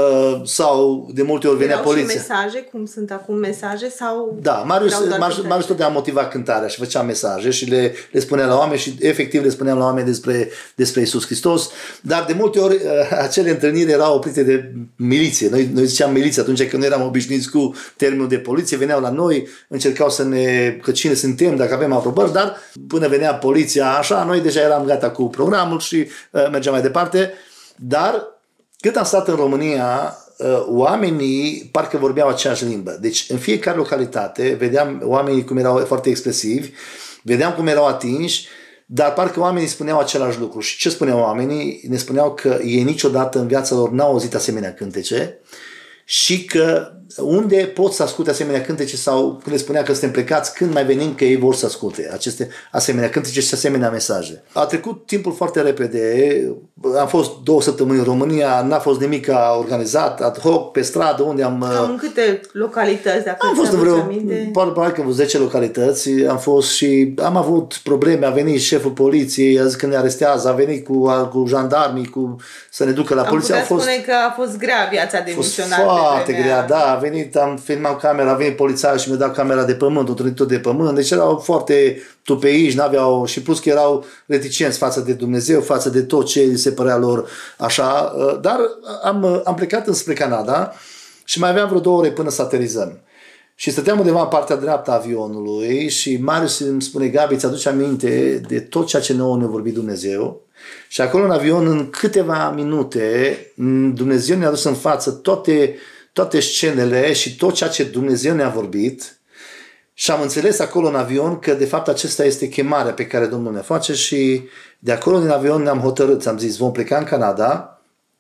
sau de multe ori venea poliția.
Și mesaje, cum sunt acum mesaje sau...
Da, Marius tot a motivat cântarea și făcea mesaje și le spunea la oameni și efectiv le spuneam la oameni despre Iisus Hristos, dar de multe ori acele întâlniri erau oprite de miliție. Noi ziceam miliție atunci când nu eram obișnuiți cu termenul de poliție, veneau la noi, încercau că cine suntem, dacă avem aprobări, dar până venea poliția așa, noi deja eram gata cu programul și mergeam mai departe, dar cât am stat în România, oamenii parcă vorbeau aceeași limbă. Deci în fiecare localitate vedeam oamenii cum erau foarte expresivi, vedeam cum erau atinși, dar parcă oamenii spuneau același lucru. Și ce spuneau oamenii? Ne spuneau că ei niciodată în viața lor n-au auzit asemenea cântece și că unde pot să asculte asemenea cântece sau când le spunea că suntem plecați, când mai venim că ei vor să asculte aceste asemenea cântece și asemenea mesaje. A trecut timpul foarte repede, am fost 2 săptămâni în România, n-a fost nimic organizat, ad hoc, pe stradă, unde am...
Cam în câte localități, dacă
am fost în vreo, probabil că 10 localități, am fost și am avut probleme, a venit șeful poliției, a zis că ne arestează, a venit cu jandarmii, să ne ducă la poliție.
Am putea spune că a fost grea viața de misionar.
Foarte grea, da. Am filmat camera, a venit polițaiul și mi-a dat camera de pământ, o trănitor de pământ, deci erau foarte tupeiși, n-aveau, și plus că erau reticenți față de Dumnezeu, față de tot ce li se părea lor așa, dar am plecat înspre Canada și mai aveam vreo 2 ore până să aterizăm. Și stăteam undeva în partea dreaptă a avionului și Marius îmi spune, Gabi, ți-aduce aminte de tot ceea ce nouă ne-a vorbit Dumnezeu? Și acolo în avion, în câteva minute, Dumnezeu ne-a dus în față toate scenele și tot ceea ce Dumnezeu ne-a vorbit și am înțeles acolo în avion că de fapt acesta este chemarea pe care Domnul ne face și de acolo din avion ne-am hotărât, am zis vom pleca în Canada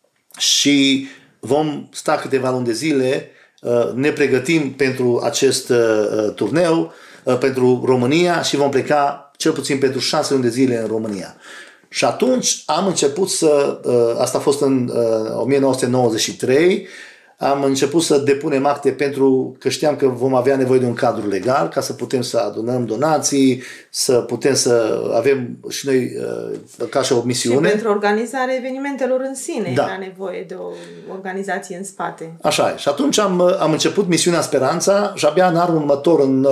și vom sta câteva luni de zile, ne pregătim pentru acest turneu, pentru România și vom pleca cel puțin pentru 6 luni de zile în România. Și atunci am început asta a fost în 1993, am început să depunem acte pentru că știam că vom avea nevoie de un cadru legal ca să putem să adunăm donații, să putem să avem și noi ca și o misiune.
Și pentru organizarea evenimentelor în sine era nevoie de o organizație în spate.
Așa e. Și atunci am început misiunea Speranța și abia în anul următor, în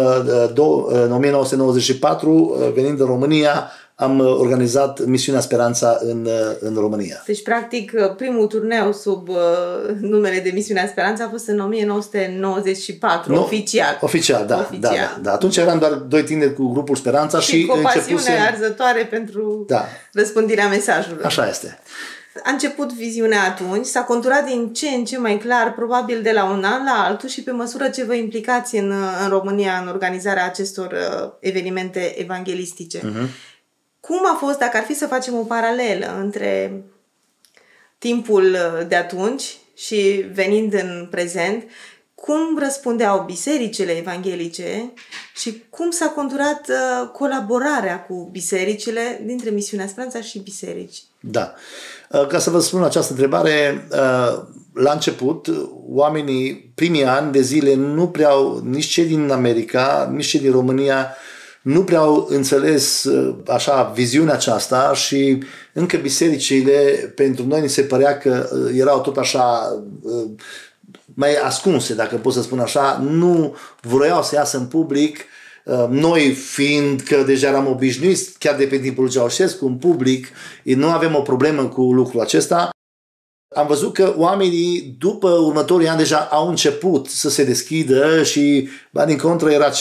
1994, venind în România, am organizat misiunea Speranța în România.
Deci, practic, primul turneu sub numele de misiunea Speranța a fost în 1994, oficial.
Oficial, da. Atunci eram doar 2 tineri cu grupul Speranța și
cu o pasiune arzătoare pentru răspândirea mesajului.
Așa este.
A început viziunea atunci, s-a conturat din ce în ce mai clar, probabil de la un an la altul și pe măsură ce vă implicați în România în organizarea acestor evenimente evanghelistice. Cum a fost, dacă ar fi să facem o paralelă între timpul de atunci și venind în prezent, cum răspundeau bisericile evanghelice și cum s-a conturat colaborarea cu bisericile dintre Misiunea Speranța și biserici?
Da. Ca să vă spun această întrebare, la început, oamenii, primii ani de zile, nu prea nici cei din America, nici cei din România, nu prea au înțeles așa viziunea aceasta și încă bisericile pentru noi ni se părea că erau tot așa mai ascunse, dacă pot să spun așa, nu vroiau să iasă în public. Noi fiind că deja eram obișnuiți, chiar de pe timpul lui Ceaușescu, în public, nu avem o problemă cu lucrul acesta. Am văzut că oamenii după următorii ani deja au început să se deschidă și din contră era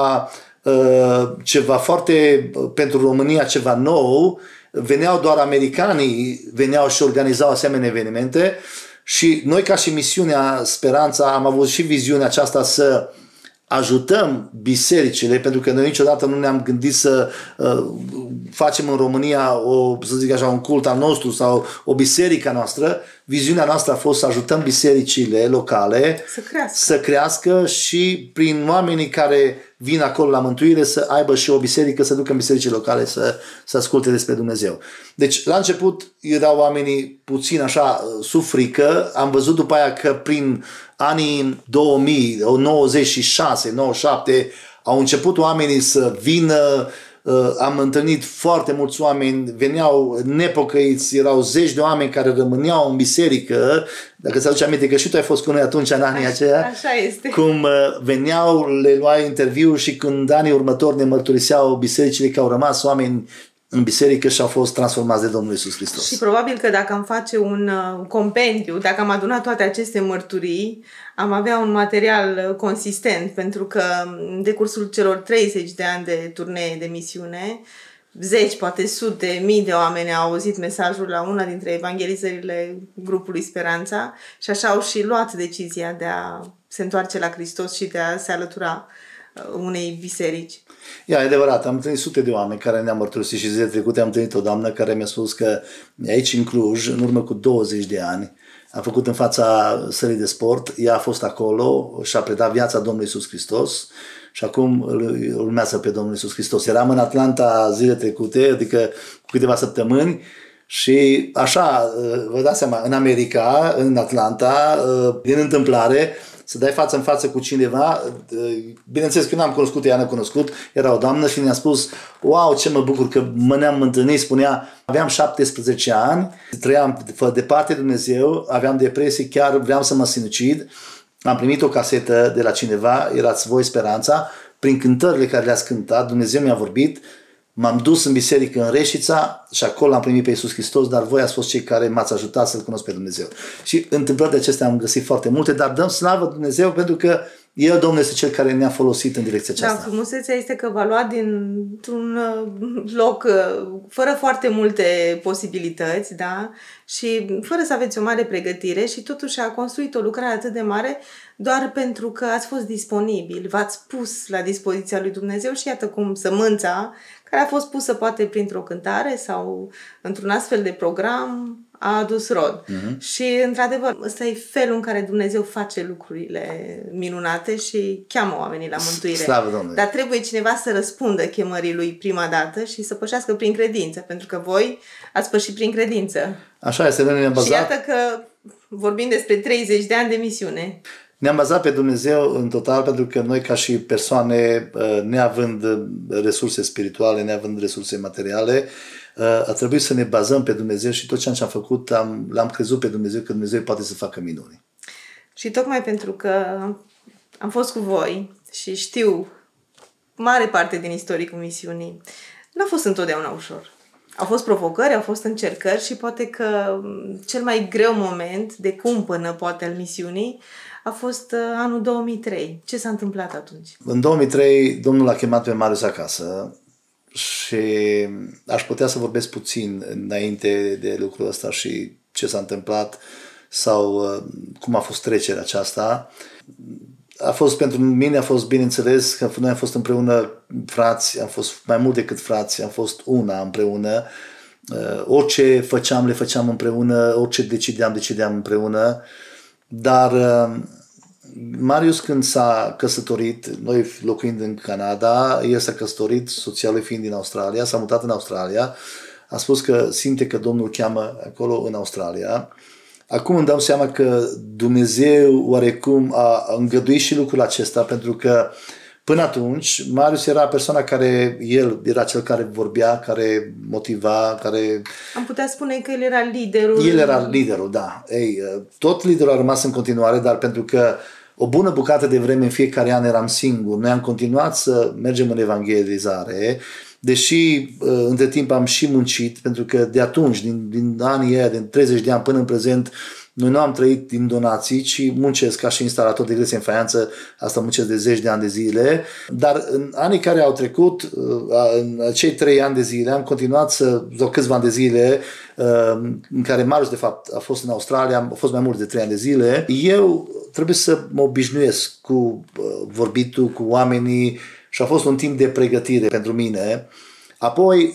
ceva foarte, pentru România, ceva nou. Veneau doar americanii, veneau și organizau asemenea evenimente și noi ca și misiunea Speranța am avut și viziunea aceasta să ajutăm bisericile, pentru că noi niciodată nu ne-am gândit să facem în România să zic așa, un cult al nostru sau o biserică noastră. Viziunea noastră a fost să ajutăm bisericile locale să crească și prin oamenii care vin acolo la mântuire să aibă și o biserică, să ducă în bisericile locale să asculte despre Dumnezeu. Deci la început erau oamenii puțin așa sub frică. Am văzut după aia că prin anii 2000, 96, 97 au început oamenii să vină. Am întâlnit foarte mulți oameni, veneau nepocăiți, erau zeci de oameni care rămâneau în biserică. Dacă ți-aduci aminte că și tu ai fost cu noi atunci în anii aceia,
așa este.
Cum veneau, le luai interviu și când anii următori ne mărturiseau bisericile că au rămas oameni în biserică și au fost transformați de Domnul Iisus Hristos.
Și probabil că dacă am face un compendiu, dacă am adunat toate aceste mărturii, am avea un material consistent, pentru că în decursul celor 30 de ani de turnee de misiune, zeci, poate sute, mii de oameni au auzit mesajul la una dintre evangelizările grupului Speranța și așa au și luat decizia de a se întoarce la Hristos și de a se alătura unei biserici.
E adevărat, am întâlnit sute de oameni care ne-au mărturisit și zilele trecute am întâlnit o doamnă care mi-a spus că aici în Cluj, în urmă cu 20 de ani, a făcut în fața sălii de sport, ea a fost acolo și a predat viața Domnului Iisus Hristos și acum îl urmează pe Domnul Iisus Hristos. Eram în Atlanta zilele trecute, adică cu câteva săptămâni și așa, vă dați seama, în America, în Atlanta, din întâmplare, să dai față în față cu cineva, bineînțeles că eu n-am cunoscut, ea n-a cunoscut, era o doamnă și ne-a spus, wow, ce mă bucur că ne-am întâlnit, spunea, aveam 17 ani, trăiam departe de Dumnezeu, aveam depresie, chiar vreau să mă sinucid, am primit o casetă de la cineva, erați voi Speranța, prin cântările care le-ați cântat, Dumnezeu mi-a vorbit, m-am dus în biserică în Reșița și acolo am primit pe Iisus Hristos, dar voi ați fost cei care m-ați ajutat să-L cunosc pe Dumnezeu. Și întâmplări de acestea am găsit foarte multe, dar dăm slavă Dumnezeu pentru că El, Domnul, este Cel care ne-a folosit în direcția aceasta.
Da, frumusețea este că v-a luat dintr-un loc fără foarte multe posibilități, da? Și fără să aveți o mare pregătire și totuși a construit o lucrare atât de mare doar pentru că ați fost disponibili, v-ați pus la dispoziția lui Dumnezeu și iată cum sămânța, care a fost pusă poate printr-o cântare sau într-un astfel de program, a adus rod. Și, într-adevăr, ăsta e felul în care Dumnezeu face lucrurile minunate și cheamă oamenii la mântuire.
Slavă Domnului!
Dar trebuie cineva să răspundă chemării lui prima dată și să pășească prin credință, pentru că voi ați pășit prin credință.
Așa este, noi ne-am bazat.
Și iată că vorbim despre 30 de ani de misiune.
Ne-am bazat pe Dumnezeu în total pentru că noi ca și persoane, neavând resurse spirituale, neavând resurse materiale, a trebuit să ne bazăm pe Dumnezeu și tot ce am făcut l-am crezut pe Dumnezeu că Dumnezeu poate să facă minuni.
Și tocmai pentru că am fost cu voi și știu mare parte din istoricul misiunii, n-a fost întotdeauna ușor. Au fost provocări, au fost încercări și poate că cel mai greu moment de cumpănă poate al misiunii a fost anul 2003. Ce s-a întâmplat atunci?
În 2003 Domnul a chemat pe Marius acasă și aș putea să vorbesc puțin înainte de lucrul ăsta și ce s-a întâmplat sau cum a fost trecerea aceasta. A fost pentru mine, a fost bineînțeles că noi am fost împreună frați, am fost mai mult decât frați, am fost una împreună. Orice făceam, le făceam împreună, orice decideam împreună. Dar Marius când s-a căsătorit, noi locuind în Canada, el s-a căsătorit, soția lui fiind din Australia, s-a mutat în Australia, a spus că simte că Domnul cheamă acolo în Australia. Acum îmi dau seama că Dumnezeu oarecum a îngăduit și lucrul acesta pentru că Până atunci, Marius era persoana el era cel care vorbea, care motiva, care...
Am putea spune că el era liderul.
El era liderul, da. Tot liderul a rămas în continuare, dar pentru că o bună bucată de vreme în fiecare an eram singur, noi am continuat să mergem în evangelizare, deși între timp am și muncit, pentru că de atunci, din anii ăia, din 30 de ani până în prezent, noi nu am trăit din donații, ci muncesc ca și instalator de gresie în faianță, asta muncesc de 10 de ani de zile, dar în anii care au trecut, în cei 3 ani de zile, am continuat sau câțiva ani de zile, în care Marius de fapt a fost în Australia, a fost mai mult de 3 ani de zile, eu trebuie să mă obișnuiesc cu vorbitul, cu oamenii și a fost un timp de pregătire pentru mine. Apoi,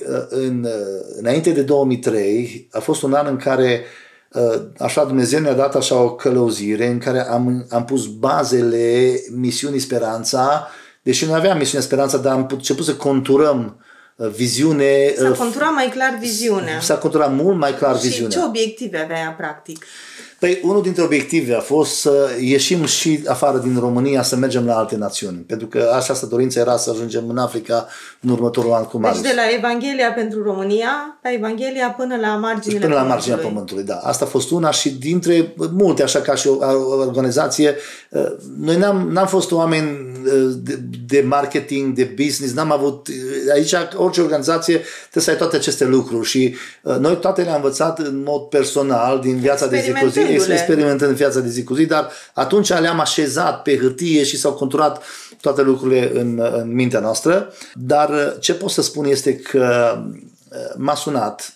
înainte de 2003, a fost un an în care așa Dumnezeu ne-a dat așa o călăuzire în care am pus bazele misiunii Speranța, deși nu aveam misiunea Speranța, dar am început să conturăm viziune.
S-a conturat mai clar viziunea.
S-a conturat mult mai clar viziunea.
Și ce obiective avea practic?
Păi, unul dintre obiective a fost să ieșim și afară din România, să mergem la alte națiuni. Pentru că această dorință era să ajungem în Africa în următorul an cu Marius.
Deci de la Evanghelia pentru România, la Evanghelia până la marginile
până la marginea pământului, da. Asta a fost una și dintre multe, așa ca și o organizație, noi n-am fost oameni de marketing, de business, n-am avut, aici orice organizație trebuie să ai toate aceste lucruri și noi toate le-am învățat în mod personal din viața de zi cu zi, experimentând în viața de zi cu zi, dar atunci le-am așezat pe hârtie și s-au conturat toate lucrurile în mintea noastră. Dar ce pot să spun este că m-a sunat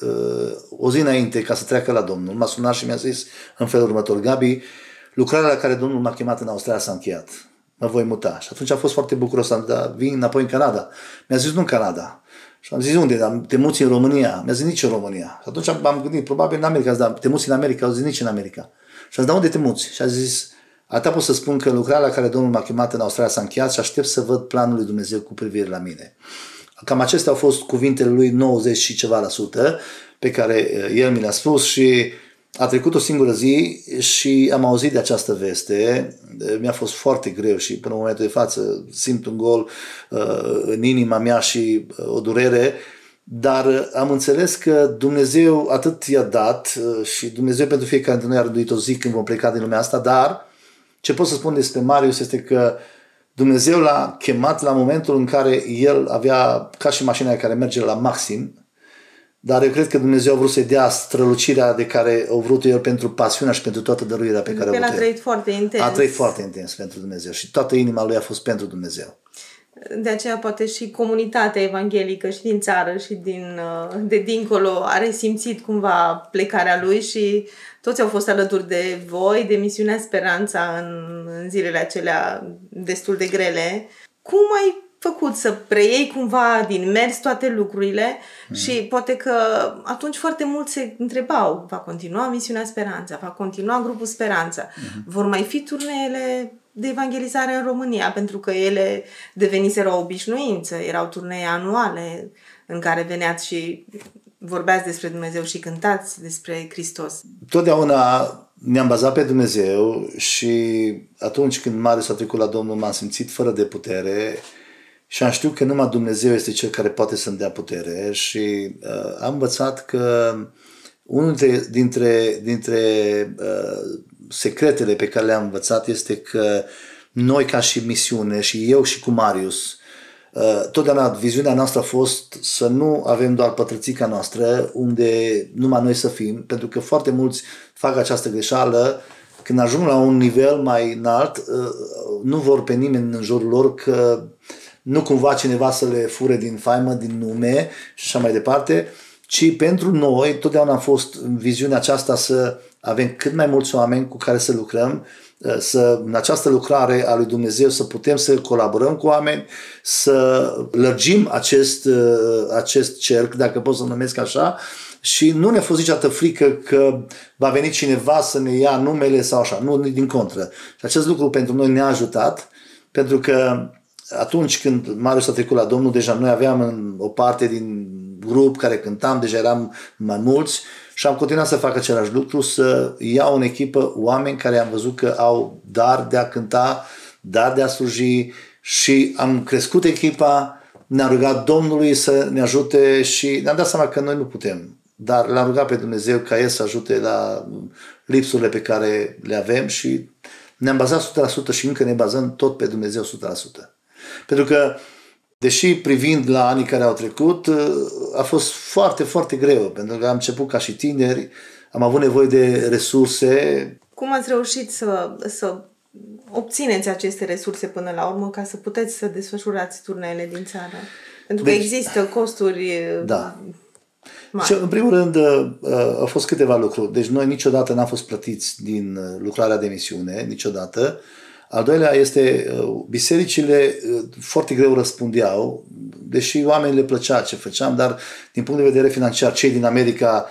o zi înainte ca să treacă la Domnul, m-a sunat și mi-a zis în felul următor: Gabi, lucrarea la care Domnul m-a chemat în Australia s-a încheiat. Mă voi muta. Și atunci a fost foarte bucuros, dar vin înapoi în Canada. Mi-a zis: nu în Canada. Și am zis: unde? Te muți în România? Mi-a zis: nici în România. Și atunci m-am gândit, probabil în America, dar te muți în America? Au zis: nici în America. Și am zis: da, unde te muți? Și a zis: atâta pot să spun că lucrarea la care Domnul m-a chemat în Australia s-a încheiat și aștept să văd planul lui Dumnezeu cu privire la mine. Cam acestea au fost cuvintele lui, 90 și ceva la sută, pe care el mi le-a spus și a trecut o singură zi și am auzit de această veste. Mi-a fost foarte greu și până în momentul de față simt un gol în inima mea și o durere, dar am înțeles că Dumnezeu atât i-a dat și Dumnezeu pentru fiecare dintre noi a rânduit o zi când vom pleca din lumea asta, dar ce pot să spun despre Marius este că Dumnezeu l-a chemat la momentul în care el avea ca și mașina care merge la maxim. Dar eu cred că Dumnezeu a vrut să-i dea strălucirea de care a vrut el pentru pasiunea și pentru toată dăruirea pe care a avut el.
A trăit foarte intens.
A trăit foarte intens pentru Dumnezeu și toată inima lui a fost pentru Dumnezeu.
De aceea poate și comunitatea evanghelică și din țară și de dincolo a resimțit cumva plecarea lui și toți au fost alături de voi, de misiunea Speranța în zilele acelea destul de grele. Cum ai făcut să preiei cumva din mers toate lucrurile și poate că atunci foarte mulți se întrebau: va continua misiunea Speranța, va continua grupul Speranța, vor mai fi turneele de evangelizare în România, pentru că ele deveniseră o obișnuință, erau turnee anuale în care veneați și vorbeați despre Dumnezeu și cântați despre Hristos.
Totdeauna ne-am bazat pe Dumnezeu și atunci când Marius a trecut la Domnul m-am simțit fără de putere și am știut că numai Dumnezeu este cel care poate să-mi dea putere și am învățat că unul dintre secretele pe care le-am învățat este că noi ca și misiune și eu și cu Marius, totdeauna viziunea noastră a fost să nu avem doar pătrățica noastră unde numai noi să fim, pentru că foarte mulți fac această greșeală. Când ajung la un nivel mai înalt, nu vor pe nimeni în jurul lor, că nu cumva cineva să le fure din faimă, din nume și așa mai departe, ci pentru noi totdeauna a fost viziunea aceasta să avem cât mai mulți oameni cu care să lucrăm, să în această lucrare a lui Dumnezeu să putem să colaborăm cu oameni, să lărgim acest cerc, dacă pot să numesc așa, și nu ne-a fost niciodată frică că va veni cineva să ne ia numele sau așa, nu, din contră. Și acest lucru pentru noi ne-a ajutat, pentru că atunci când Marius a trecut la Domnul, deja noi aveam o parte din grup care cântam, deja eram mai mulți și am continuat să fac același lucru, să iau în echipă oameni care am văzut că au dar de a cânta, dar de a sluji și am crescut echipa, ne-am rugat Domnului să ne ajute și ne-am dat seama că noi nu putem. Dar l-am rugat pe Dumnezeu ca El să ajute la lipsurile pe care le avem și ne-am bazat 100% și încă ne bazăm tot pe Dumnezeu 100%. Pentru că, deși privind la anii care au trecut, a fost foarte, foarte greu, pentru că am început ca și tineri, am avut nevoie de resurse.
Cum ați reușit să obțineți aceste resurse până la urmă ca să puteți să desfășurați turneele din țară? Pentru că există costuri mari.
Și, în primul rând, au fost câteva lucruri. Deci noi niciodată n-am fost plătiți din lucrarea de misiune, niciodată. Al doilea este, bisericile foarte greu răspundeau, deși oamenii le plăcea ce făceam, dar din punct de vedere financiar, cei din America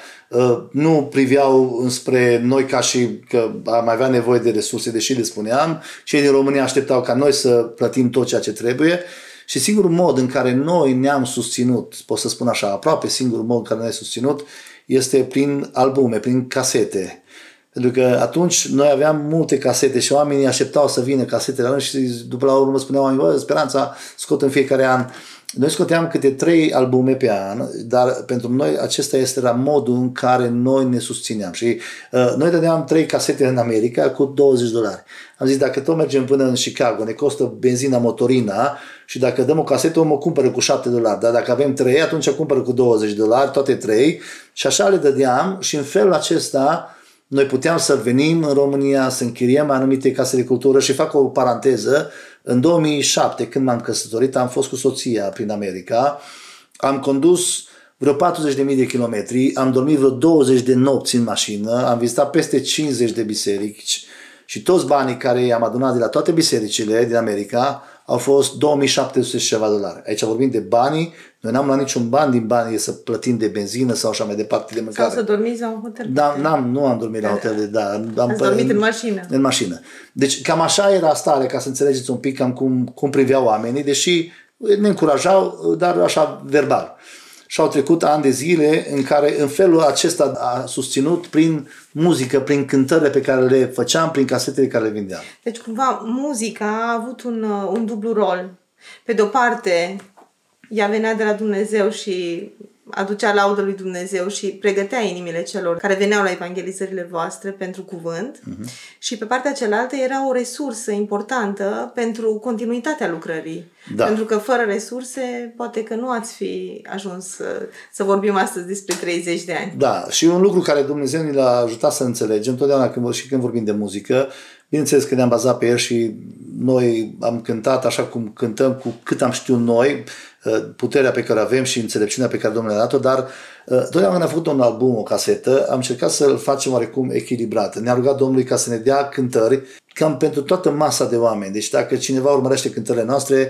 nu priveau înspre noi ca și că am avea nevoie de resurse, deși le spuneam. Cei din România așteptau ca noi să plătim tot ceea ce trebuie. Și singurul mod în care noi ne-am susținut, pot să spun așa, aproape singurul mod în care ne-am susținut, este prin albume, prin casete. Pentru că atunci noi aveam multe casete și oamenii așteptau să vină casetele la noi și după la urmă spuneau oamenii, Speranța scot în fiecare an. Noi scoteam câte 3 albume pe an, dar pentru noi acesta era modul în care noi ne susțineam. Și noi dădeam 3 casete în America cu $20. Am zis, dacă tot mergem până în Chicago, ne costă benzina motorina și dacă dăm o casetă, omul cumpără cu $7. Dar dacă avem 3, atunci cumpără cu $20, toate 3. Și așa le dădeam și în felul acesta noi puteam să venim în România, să închiriem anumite case de cultură și fac o paranteză. În 2007, când m-am căsătorit, am fost cu soția prin America, am condus vreo 40.000 de kilometri, am dormit vreo 20 de nopți în mașină, am vizitat peste 50 de biserici și toți banii care i-am adunat de la toate bisericile din America au fost 2700 și ceva dolari. Aici vorbim de banii, noi n-am luat niciun ban din banii să plătim de benzină sau așa mai departe de mâncare.
Sau să dormiți la un hotel?
Da, nu am dormit la hotel,
Ați dormit în mașină.
În mașină. Deci cam așa era starea, ca să înțelegeți un pic cam cum priveau oamenii, deși ne încurajau, dar așa verbal. Și au trecut ani de zile în care în felul acesta a susținut prin muzică, prin cântările pe care le făceam, prin casetele care le vindeam.
Deci cumva muzica a avut un dublu rol. Pe de-o parte, ea venea de la Dumnezeu și aducea laudă lui Dumnezeu și pregătea inimile celor care veneau la evangelizările voastre pentru cuvânt. Și pe partea cealaltă era o resursă importantă pentru continuitatea lucrării. Da. Pentru că fără resurse poate că nu ați fi ajuns să vorbim astăzi despre 30 de ani.
Da, și un lucru care Dumnezeu ne l-a ajutat să înțelegem, totdeauna când vorbim de muzică, bineînțeles că ne-am bazat pe el și noi am cântat așa cum cântăm, cu cât am știut noi, puterea pe care avem și înțelepciunea pe care Domnul ne-a dat-o, dar totdeauna când am făcut un album, o casetă, am încercat să-l facem oarecum echilibrat. Ne-a rugat Domnului ca să ne dea cântări cam pentru toată masa de oameni. Deci dacă cineva urmărește cântările noastre,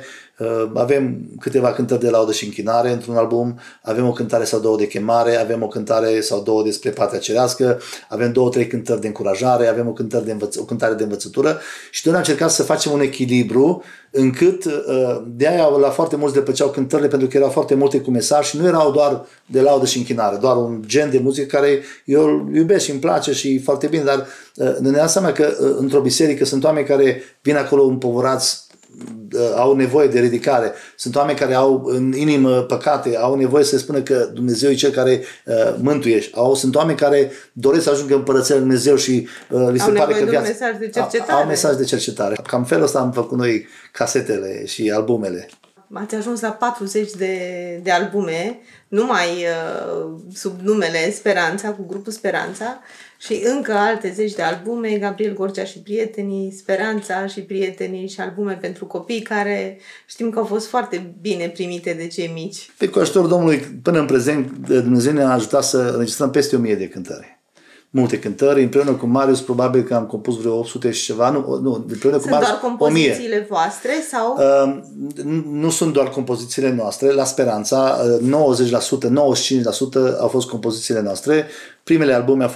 avem câteva cântări de laudă și închinare într-un album, avem o cântare sau 2 de chemare, avem o cântare sau 2 despre patria cerească, avem 2-3 cântări de încurajare, avem o cântare de învățătură și noi am încercat să facem un echilibru încât de aia la foarte mulți le plăceau cântările pentru că erau foarte multe cu mesaj și nu erau doar de laudă și închinare, doar un gen de muzică care eu îl iubesc și îmi place și foarte bine, dar ne dăm seama că într-o biserică sunt oameni care vin acolo împovorați, au nevoie de ridicare. Sunt oameni care au în inimă păcate, au nevoie să spună că Dumnezeu e Cel care mântuie. Sunt oameni care doresc să ajungă în Împărăția Lui Dumnezeu și li se pare că viața...
mesaj de cercetare.
Au mesaj de cercetare. Cam felul ăsta am făcut noi casetele și albumele.
Ați ajuns la 40 de albume, numai sub numele Speranța, cu grupul Speranța, și încă alte 10 de albume, Gabriel Gorcea și prietenii, Speranța și prietenii și albume pentru copii, care știm că au fost foarte bine primite de cei mici.
Pe cu ajutorul Domnului, până în prezent, Dumnezeu ne-a ajutat să înregistrăm peste 1000 de cântări. Multe cântări, împreună cu Marius, probabil că am compus vreo 800 și ceva, nu, împreună cu Marius,
doar compozițiile
1000.
Voastre sau?
Nu sunt doar compozițiile noastre, la Speranța, 90%, 95% au fost compozițiile noastre. Primul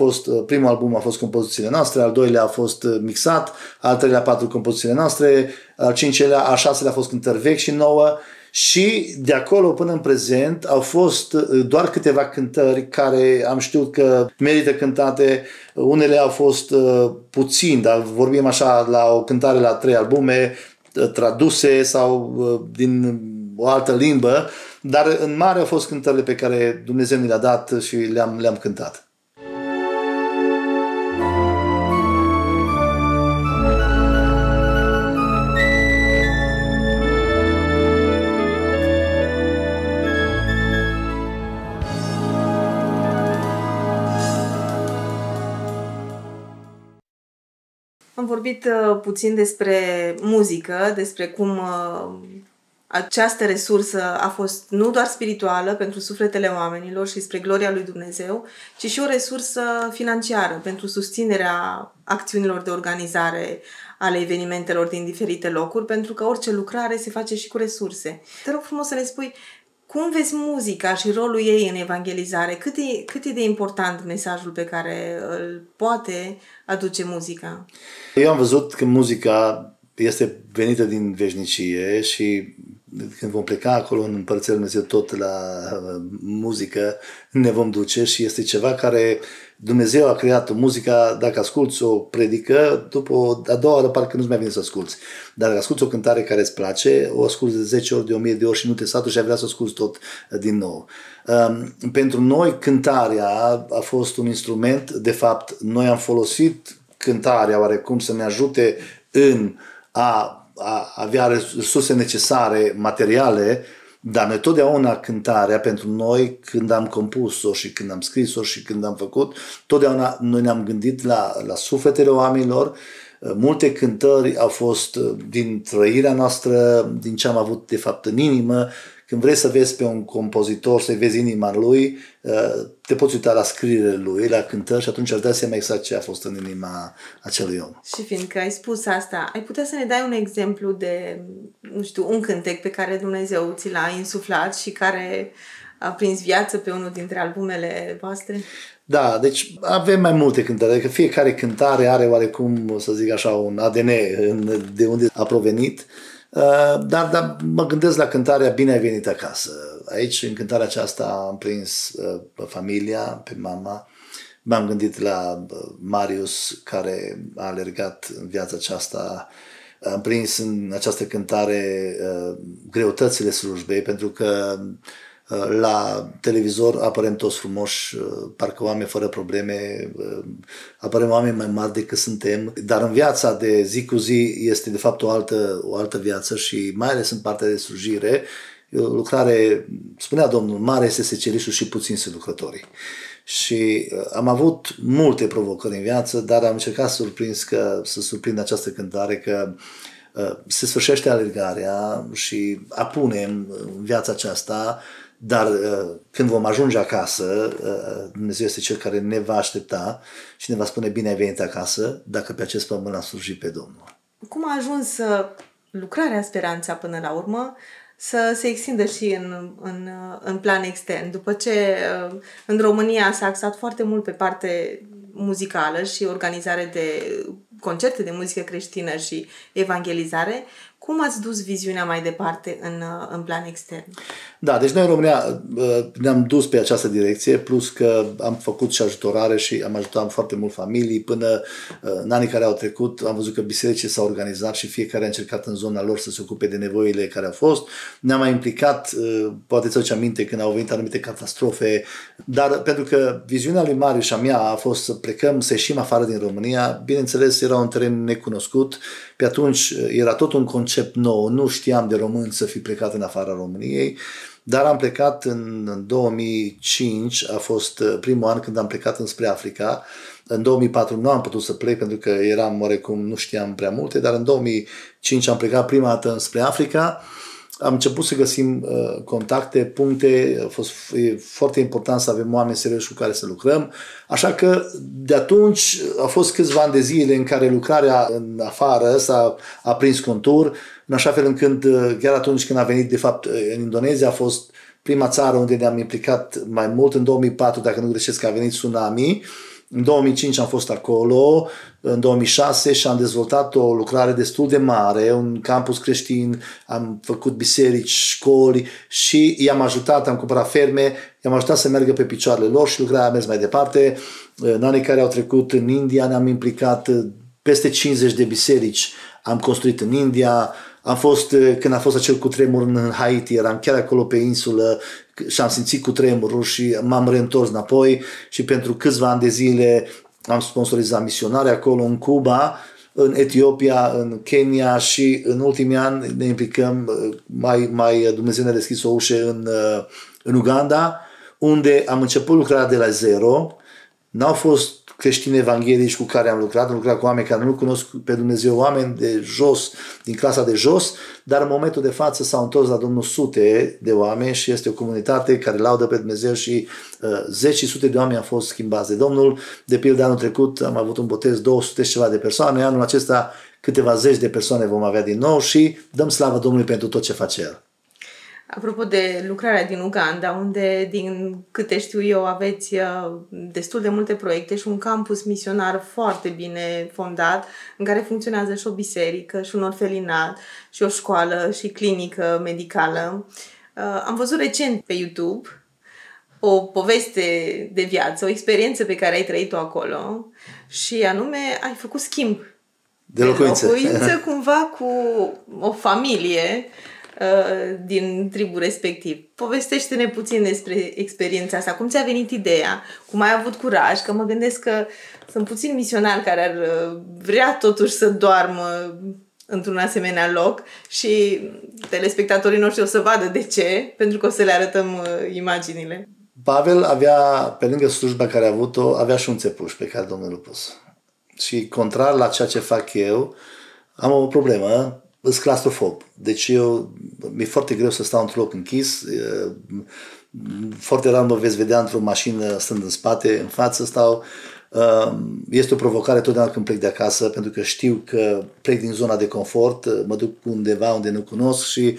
album a fost compozițiile noastre, al doilea a fost mixat, al treilea 4 compozițiile noastre, al cincilea, al șaselea a fost cântări vechi și 9. Și de acolo până în prezent au fost doar câteva cântări care am știut că merită cântate. Unele au fost puțin, dar vorbim așa la o cântare la 3 albume, traduse sau din o altă limbă, dar în mare au fost cântările pe care Dumnezeu ni le-a dat și le-am cântat.
Am vorbit puțin despre muzică, despre cum această resursă a fost nu doar spirituală pentru sufletele oamenilor și spre gloria lui Dumnezeu, ci și o resursă financiară pentru susținerea acțiunilor de organizare ale evenimentelor din diferite locuri, pentru că orice lucrare se face și cu resurse. Te rog frumos să ne spui cum vezi muzica și rolul ei în evangelizare? Cât e de important mesajul pe care îl poate aduce muzica?
Eu am văzut că muzica este venită din veșnicie și când vom pleca acolo în Împărăția Lui Dumnezeu, tot la muzică ne vom duce și este ceva care Dumnezeu a creat. Muzica, dacă asculți o predică, după a doua oară parcă nu-ți mai vine să asculți. Dar dacă asculți o cântare care îți place, o asculți de 10 ori, de 1000 de ori și nu te satur și ai vrea să asculți tot din nou. Pentru noi cântarea a fost un instrument, de fapt noi am folosit cântarea oarecum să ne ajute în a avea resurse necesare, materiale, dar noi totdeauna cântarea pentru noi, când am compus-o și când am scris-o și când am făcut, totdeauna noi ne-am gândit la sufletele oamenilor. Multe cântări au fost din trăirea noastră, din ce am avut de fapt în inimă. Când vrei să vezi pe un compozitor, să-i vezi inima lui, te poți uita la scrierile lui, la cântări și atunci îți dai seama exact ce a fost în inima acelui om.
Și fiindcă ai spus asta, ai putea să ne dai un exemplu de, nu știu, un cântec pe care Dumnezeu ți l-a insuflat și care a prins viață pe unul dintre albumele voastre?
Da, deci avem mai multe cântări, adică fiecare cântare are oarecum, să zic așa, un ADN de unde a provenit. Dar mă gândesc la cântarea Bine ai venit acasă. Aici, în cântarea aceasta, am prins familia, pe mama. M-am gândit la Marius, care a alergat în viața aceasta. Am prins în această cântare greutățile slujbei, pentru că la televizor apărem toți frumoși, parcă oameni fără probleme, apărem oameni mai mari decât suntem, dar în viața de zi cu zi este de fapt o altă viață și mai ales în partea de slujire, o lucrare, spunea Domnul, mare este secerișul și puțin sunt lucrătorii. Și am avut multe provocări în viață, dar am încercat să surprind această cântare că se sfârșește alergarea și apunem în viața aceasta, dar când vom ajunge acasă, Dumnezeu este Cel care ne va aștepta și ne va spune bine ai venit acasă dacă pe acest pământ am slujit pe Domnul.
Cum a ajuns lucrarea Speranța până la urmă să se extindă și în plan extern? După ce în România s-a axat foarte mult pe parte muzicală și organizare de concerte de muzică creștină și evangelizare, cum ați dus viziunea mai departe în plan extern?
Da, deci noi în România ne-am dus pe această direcție, plus că am făcut și ajutorare și am ajutat foarte mult familii. Până în anii care au trecut am văzut că bisericile s-au organizat și fiecare a încercat în zona lor să se ocupe de nevoile care au fost. Ne-am mai implicat, poate ți-aduce aminte când au venit anumite catastrofe, dar pentru că viziunea lui Marius și a mea a fost să plecăm, să ieșim afară din România, bineînțeles era un teren necunoscut, pe atunci era tot un concept nou, nu știam de români să fi plecat în afara României, dar am plecat în 2005, a fost primul an când am plecat înspre Africa. În 2004 nu am putut să plec pentru că eram oarecum, nu știam prea multe, dar în 2005 am plecat prima dată înspre Africa. Am început să găsim contacte, puncte, a fost foarte important să avem oameni serioși cu care să lucrăm, așa că de atunci au fost câțiva ani de zile în care lucrarea în afară a prins contur, în așa fel încât chiar atunci când a venit de fapt în Indonezia a fost prima țară unde ne-am implicat mai mult. În 2004, dacă nu greșesc, a venit tsunami. În 2005 am fost acolo, în 2006 și am dezvoltat o lucrare destul de mare, un campus creștin, am făcut biserici, școli și i-am ajutat, am cumpărat ferme, i-am ajutat să meargă pe picioarele lor și lucrarea a mers mai departe. În anii care au trecut în India ne-am implicat, peste 50 de biserici am construit în India, Am fost, când a fost acel cutremur în Haiti, eram chiar acolo pe insulă și am simțit cutremurul și m-am reîntors înapoi și pentru câțiva ani de zile am sponsorizat misionari acolo în Cuba, în Etiopia, în Kenya și în ultimii ani ne implicăm, mai Dumnezeu ne-a deschis o ușă în Uganda, unde am început lucrarea de la zero. N-au fost creștini evanghelici cu care am lucrat cu oameni care nu cunosc pe Dumnezeu, oameni de jos, din clasa de jos, dar în momentul de față s-au întors la Domnul sute de oameni și este o comunitate care laudă pe Dumnezeu și zeci și sute de oameni au fost schimbați de Domnul. De pildă, anul trecut am avut un botez 200 și ceva de persoane, anul acesta câteva zeci de persoane vom avea din nou și dăm slavă Domnului pentru tot ce face El.
Apropo de lucrarea din Uganda, unde, din câte știu eu, aveți destul de multe proiecte și un campus misionar foarte bine fondat, în care funcționează și o biserică, și un orfelinat, și o școală, și clinică medicală. Am văzut recent pe YouTube o poveste de viață, o experiență pe care ai trăit-o acolo și anume ai făcut schimb
de locuință
cumva cu o familie din tribul respectiv. Povestește-ne puțin despre experiența asta. Cum ți-a venit ideea? Cum ai avut curaj? Că mă gândesc că sunt puțini misionari care ar vrea totuși să doarmă într-un asemenea loc și telespectatorii noștri o să vadă de ce, pentru că o să le arătăm imaginile.
Pavel avea, pe lângă slujba care a avut-o, avea și un țepuș pe care Domnul l-a pus. Și contrar la ceea ce fac eu, am o problemă. Sunt claustrofob. Deci mi-e foarte greu să stau într-un loc închis. Foarte rar mă veți vedea într-o mașină stând în spate, în față stau. Este o provocare totdeauna când plec de acasă, pentru că știu că plec din zona de confort, mă duc undeva unde nu cunosc și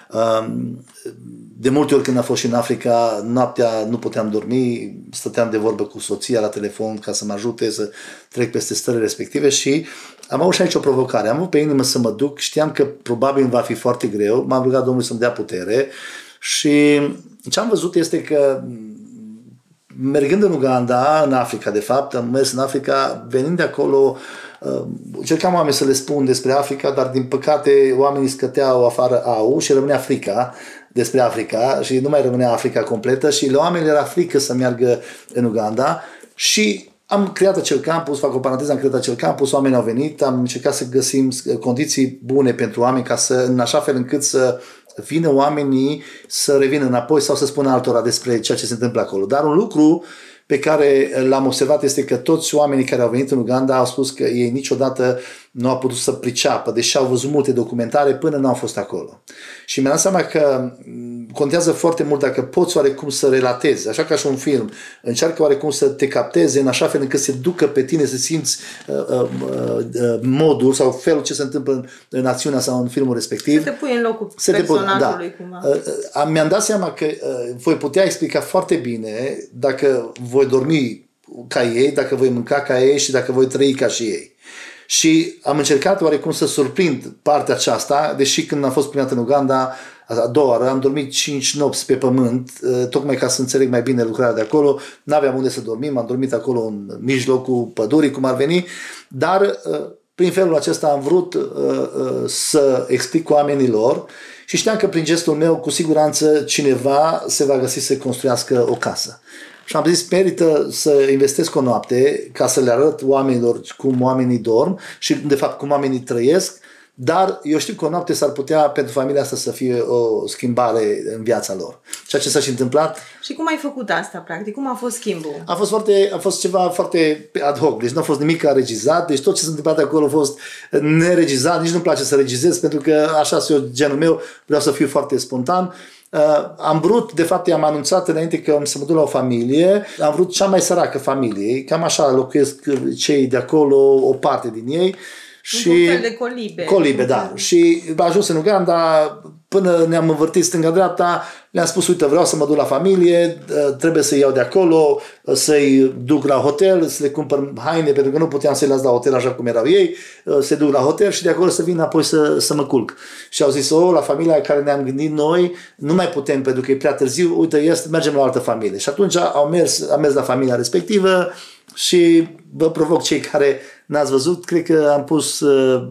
de multe ori când am fost și în Africa, noaptea nu puteam dormi, stăteam de vorbă cu soția la telefon ca să mă ajute să trec peste stările respective și am avut și aici o provocare. Am avut pe inimă să mă duc, știam că probabil va fi foarte greu, m-am rugat Domnului să-mi dea putere și ce am văzut este că mergând în Uganda, în Africa de fapt, am mers în Africa, venind de acolo, încercam oameni să le spun despre Africa, dar din păcate oamenii scăteau afară și rămânea frica despre Africa și nu mai rămânea Africa completă și la oameni era frică să meargă în Uganda și am creat acel campus, fac o paranteză, am creat acel campus, oamenii au venit, am încercat să găsim condiții bune pentru oameni ca să, în așa fel încât să vină oamenii să revină înapoi sau să spună altora despre ceea ce se întâmplă acolo. Dar un lucru pe care l-am observat este că toți oamenii care au venit în Uganda au spus că ei niciodată nu au putut să priceapă, deși au văzut multe documentare până n-au fost acolo. Și mi-am dat seama că contează foarte mult dacă poți oarecum să relatezi, așa ca și un film, încearcă oarecum să te capteze în așa fel încât să ducă pe tine să simți modul sau felul ce se întâmplă în acțiunea sau în filmul respectiv.
Să te pui în locul personajului cumva.
Mi-am dat seama că voi putea explica foarte bine dacă voi dormi ca ei, dacă voi mânca ca ei și dacă voi trăi ca și ei. Și am încercat oarecum să surprind partea aceasta, deși când am fost prima dată în Uganda, a doua oară, am dormit 5 nopți pe pământ, tocmai ca să înțeleg mai bine lucrarea de acolo, n-aveam unde să dormim, am dormit acolo în mijlocul pădurii, cum ar veni, dar prin felul acesta am vrut să explic oamenilor și știam că prin gestul meu, cu siguranță, cineva se va găsi să construiască o casă. Și am zis, merită să investesc o noapte ca să le arăt oamenilor cum oamenii dorm și de fapt cum oamenii trăiesc, dar eu știu că o noapte s-ar putea pentru familia asta să fie o schimbare în viața lor. Ceea ce s-a și întâmplat.
Și cum ai făcut asta, practic? Cum a fost schimbul?
A fost ceva foarte ad hoc, deci nu a fost nimic regizat, deci tot ce s-a întâmplat acolo a fost neregizat, nici nu-mi place să regizez pentru că așa sunt eu, genul meu, vreau să fiu foarte spontan. Am vrut, de fapt i-am anunțat înainte că am să mă duc la o familie, am vrut cea mai săracă familie, cam așa locuiesc cei de acolo, o parte din ei.
Și un fel de colibe.
Colibe, da. Și am ajuns în Uganda, până ne-am învârtit stânga-dreapta, le-am spus, uite, vreau să mă duc la familie, trebuie să-i iau de acolo, să-i duc la hotel, să le cumpăr haine, pentru că nu puteam să-i las la hotel așa cum erau ei, să-i duc la hotel și de acolo să vin apoi să mă culc. Și au zis, la familia care ne-am gândit noi, nu mai putem pentru că e prea târziu, uite, mergem la o altă familie. Și atunci am mers la familia respectivă și vă provoc cei care n-ați văzut, cred că am pus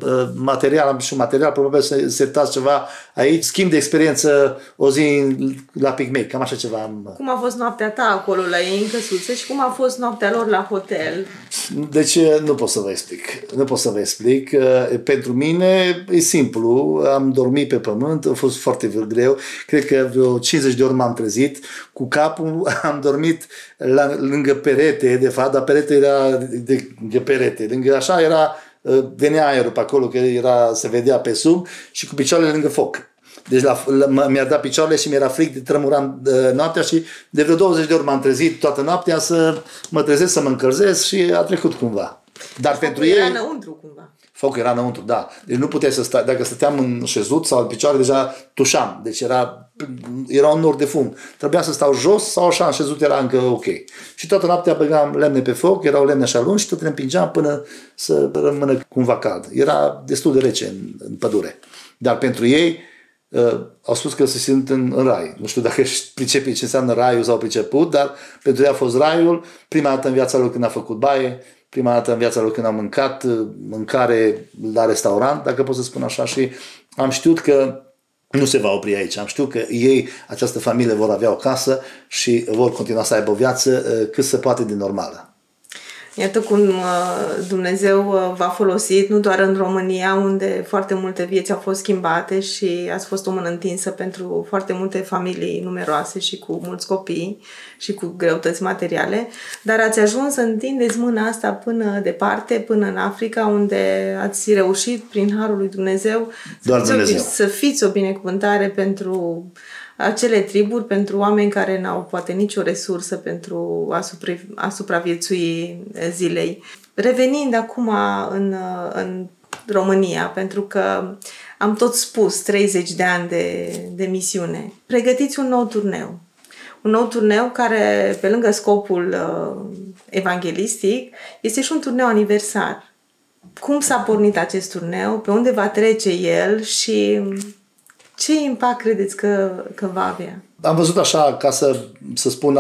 material, probabil să setați ceva aici, schimb de experiență o zi la Picnic, cam așa ceva.
Cum a fost noaptea ta acolo la ei în căsuță și cum a fost noaptea lor la hotel?
Deci nu pot să vă explic. Pentru mine e simplu, am dormit pe pământ, a fost foarte greu, cred că vreo 50 de ori m-am trezit, cu capul am dormit lângă perete, de fapt, dar perete era de perete, lângă așa era, venea aerul pe acolo, că se vedea pe sub și cu picioarele lângă foc. Deci mi-ar da picioarele și mi-era fric, de trămuram noaptea și de vreo 20 de ori m-am trezit toată noaptea să mă trezesc, să mă încălzesc și a trecut cumva. Dar pentru ei...
Era înăuntru cumva.
Focul era înăuntru, da. Deci nu puteai să stai, dacă stăteam în șezut sau în picioare, deja tușam. Deci era un nor de fum. Trebuia să stau jos sau așa, în șezut era încă ok. Și toată noaptea băgam lemne pe foc, erau lemne așa lungi și tot le împingeam până să rămână cumva cald. Era destul de rece în pădure. Dar pentru ei au spus că se simt în rai. Nu știu dacă pricepi ce înseamnă raiul sau priceput, dar pentru ei a fost raiul. Prima dată în viața lor când a făcut baie, prima dată în viața lor când am mâncat mâncare la restaurant, dacă pot să spun așa, și am știut că nu se va opri aici. Am știut că ei, această familie, vor avea o casă și vor continua să aibă o viață cât se poate de normală.
Iată cum Dumnezeu v-a folosit, nu doar în România, unde foarte multe vieți au fost schimbate și ați fost o mână întinsă pentru foarte multe familii numeroase și cu mulți copii și cu greutăți materiale, dar ați ajuns să întindeți mâna asta până departe, până în Africa, unde ați reușit, prin harul lui Dumnezeu, să fiți o binecuvântare pentru acele triburi, pentru oameni care n-au poate nicio resursă pentru a supraviețui zilei. Revenind acum în România, pentru că am tot spus 30 de ani de misiune, pregătiți un nou turneu. Un nou turneu care, pe lângă scopul evanghelistic, este și un turneu aniversar. Cum s-a pornit acest turneu? Pe unde va trece el? Și ce impact credeți că va avea?
Am văzut așa, ca să spun,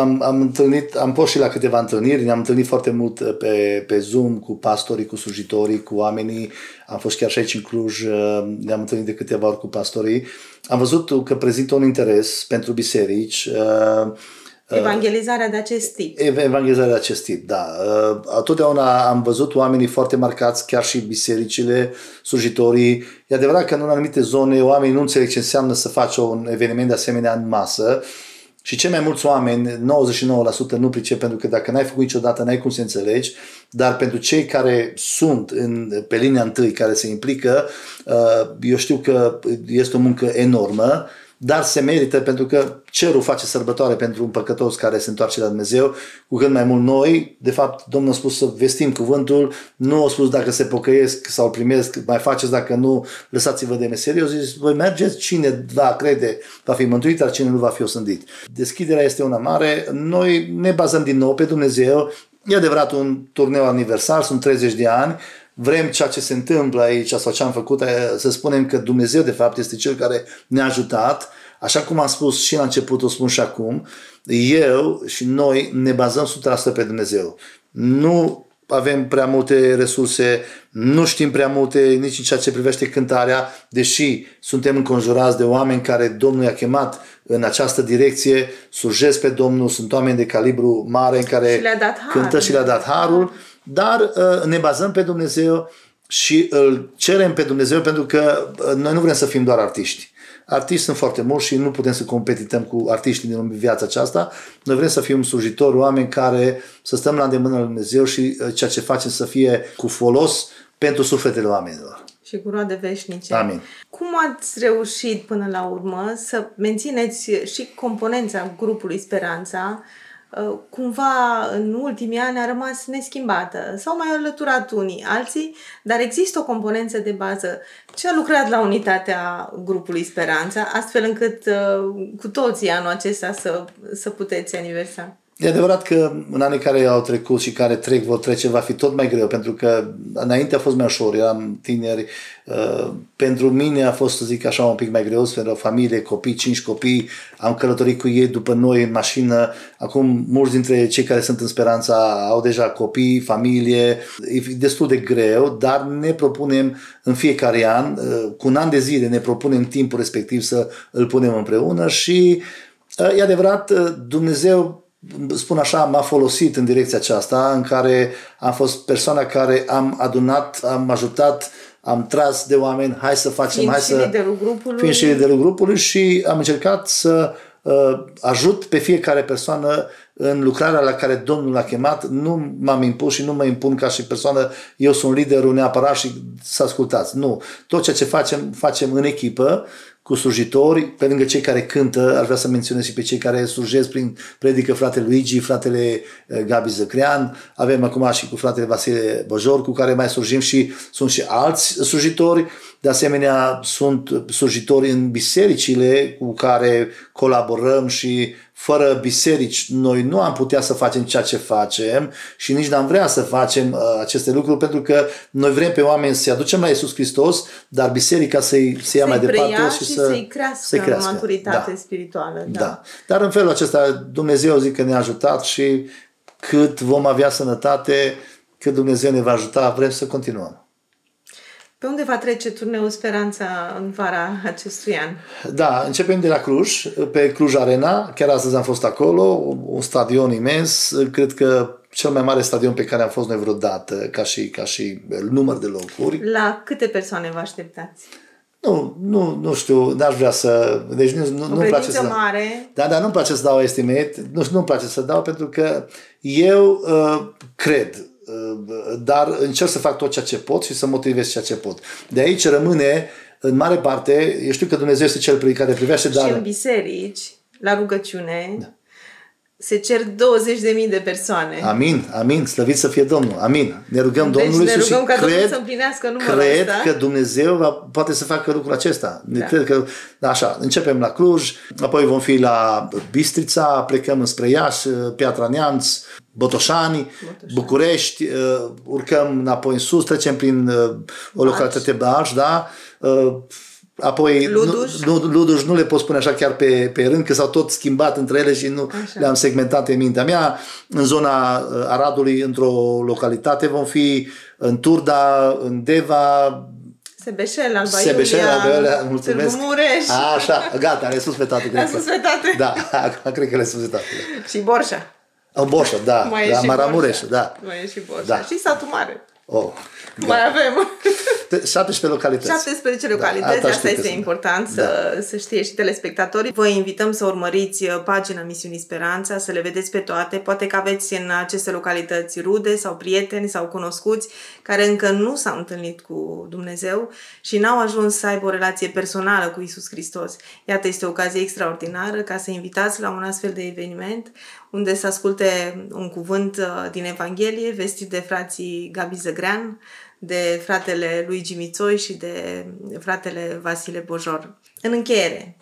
am fost și la câteva întâlniri, ne-am întâlnit foarte mult pe Zoom cu pastorii, cu slujitorii, cu oamenii. Am fost chiar și aici în Cluj, ne-am întâlnit de câteva ori cu pastorii. Am văzut că prezintă un interes pentru biserici.
Evangelizarea de acest tip.
Evangelizarea de acest tip, da. Totdeauna am văzut oamenii foarte marcați, chiar și bisericile, slujitorii. E adevărat că în anumite zone oamenii nu înțeleg ce înseamnă să faci un eveniment de asemenea în masă și cei mai mulți oameni, 99% nu pricep, pentru că dacă n-ai făcut niciodată, n-ai cum să înțelegi, dar pentru cei care sunt pe linia întâi, care se implică, eu știu că este o muncă enormă, dar se merită, pentru că cerul face sărbătoare pentru un păcătos care se întoarce la Dumnezeu, cu cât mai mult noi. De fapt, Domnul a spus să vestim cuvântul, nu a spus dacă se pocăiesc sau primesc, mai faceți, dacă nu, lăsați-vă de meserie. Eu zic, voi mergeți, cine va crede va fi mântuit, dar cine nu va fi osândit. Deschiderea este una mare, noi ne bazăm din nou pe Dumnezeu. E adevărat un turneu aniversar, sunt 30 de ani, vrem ceea ce se întâmplă aici sau ce am făcut, să spunem că Dumnezeu de fapt este Cel care ne-a ajutat, așa cum am spus și la început, o spun și acum, eu și noi ne bazăm 100% pe Dumnezeu. Nu avem prea multe resurse, nu știm prea multe nici în ceea ce privește cântarea, deși suntem înconjurați de oameni care Domnul i-a chemat în această direcție, slujesc pe Domnul, sunt oameni de calibru mare în care cântă și le-a dat harul, dar ne bazăm pe Dumnezeu și îl cerem pe Dumnezeu, pentru că noi nu vrem să fim doar artiști. Artiști sunt foarte mulți și nu putem să competităm cu artiștii din viața aceasta. Noi vrem să fim slujitori, oameni care să stăm la îndemâna lui Dumnezeu și ceea ce facem să fie cu folos pentru sufletele oamenilor.
Și cu roade veșnice.
Amin.
Cum ați reușit până la urmă să mențineți și componența grupului Speranța? Cumva în ultimii ani a rămas neschimbată. S-au mai alăturat unii, alții, dar există o componență de bază. Ce a lucrat la unitatea grupului Speranța, astfel încât cu toții anul acesta să puteți aniversa?
E adevărat că în anii care au trecut și care trec, vor trece, va fi tot mai greu, pentru că înainte a fost mai ușor, eram tineri, pentru mine a fost, să zic așa, un pic mai greu, pentru o familie, copii, 5 copii, am călătorit cu ei după noi în mașină, acum mulți dintre cei care sunt în Speranța au deja copii, familie, e destul de greu, dar ne propunem în fiecare an, cu un an de zile ne propunem timpul respectiv să îl punem împreună și e adevărat, Dumnezeu, spun așa, m-a folosit în direcția aceasta, în care am fost persoana care am adunat, am ajutat, am tras de oameni, hai să facem, fiind și liderul grupului și am încercat să ajut pe fiecare persoană în lucrarea la care Domnul l-a chemat. Nu m-am impus și nu mă impun ca și persoană, eu sunt liderul neapărat și să ascultați. Nu. Tot ceea ce facem în echipă, cu slujitori, pe lângă cei care cântă, aș vrea să menționez și pe cei care slujesc prin predică, fratele Luigi, fratele Gabi Zăcrean, avem acum și cu fratele Vasile Băjor, cu care mai slujim și sunt și alți slujitori, de asemenea sunt slujitori în bisericile cu care colaborăm și fără biserici noi nu am putea să facem ceea ce facem și nici n-am vrea să facem aceste lucruri, pentru că noi vrem pe oameni să-i aducem la Iisus Hristos, dar biserica să-i ia mai departe și
să-i crească în maturitate spirituală.
Da. Dar în felul acesta Dumnezeu, zic că ne-a ajutat și cât vom avea sănătate, cât Dumnezeu ne va ajuta, vrem să continuăm.
Pe unde va trece turneul Speranța în vara acestui an?
Da, începem de la Cluj, pe Cluj Arena, chiar astăzi am fost acolo, un stadion imens, cred că cel mai mare stadion pe care am fost noi vreodată, ca și număr de locuri.
La câte persoane vă așteptați?
Nu știu, n-aș vrea să... Deci nu-mi place să
mare.
Da, nu-mi place să dau estimate, nu-mi place să dau, pentru că eu cred, dar încerc să fac tot ceea ce pot și să motivez ceea ce pot. De aici rămâne, în mare parte, eu știu că Dumnezeu este cel care privește, dar...
Și în biserici, la rugăciune, se cer 20.000 de persoane.
Amin, slăvit să fie Domnul. Amin. Ne rugăm Domnului
ne rugăm ca Domnul să
împlinească
numărul ăsta.
Cred că Dumnezeu poate să facă lucrul acesta. Da. Cred că, așa, începem la Cluj, apoi vom fi la Bistrița, plecăm înspre Iași, Piatra Neamț, Botoșani, București, urcăm înapoi în sus, trecem prin o localitate Baș, da? Apoi Luduș nu le pot spune așa chiar pe rând, că s-au tot schimbat între ele și nu le-am segmentat în mintea mea. În zona Aradului, într-o localitate, vom fi în Turda, în Deva,
Sebeșel, Alba Iulia,
mulțumesc.
Târgu Mureș.
Așa, gata, le-ai sus pe toate.
Le-ai sus pe toate.
Da, cred că le-ai sus pe toate.
Și Borșa.
Borșa, da, Maramureș, da.
Mai e și Borșa. Da. Și Satul Mare.
Mai
avem
17 localități.
17 localități, da, asta este important să știe și telespectatorii. Vă invităm să urmăriți pagina Misiunii Speranța, să le vedeți pe toate. Poate că aveți în aceste localități rude sau prieteni sau cunoscuți care încă nu s-au întâlnit cu Dumnezeu și n-au ajuns să aibă o relație personală cu Iisus Hristos. Iată, este o ocazie extraordinară ca să invitați la un astfel de eveniment unde să asculte un cuvânt din Evanghelie vestit de frații Gabi Zăgrean, de fratele Luigi Mițoi și de fratele Vasile Bojor. În încheiere,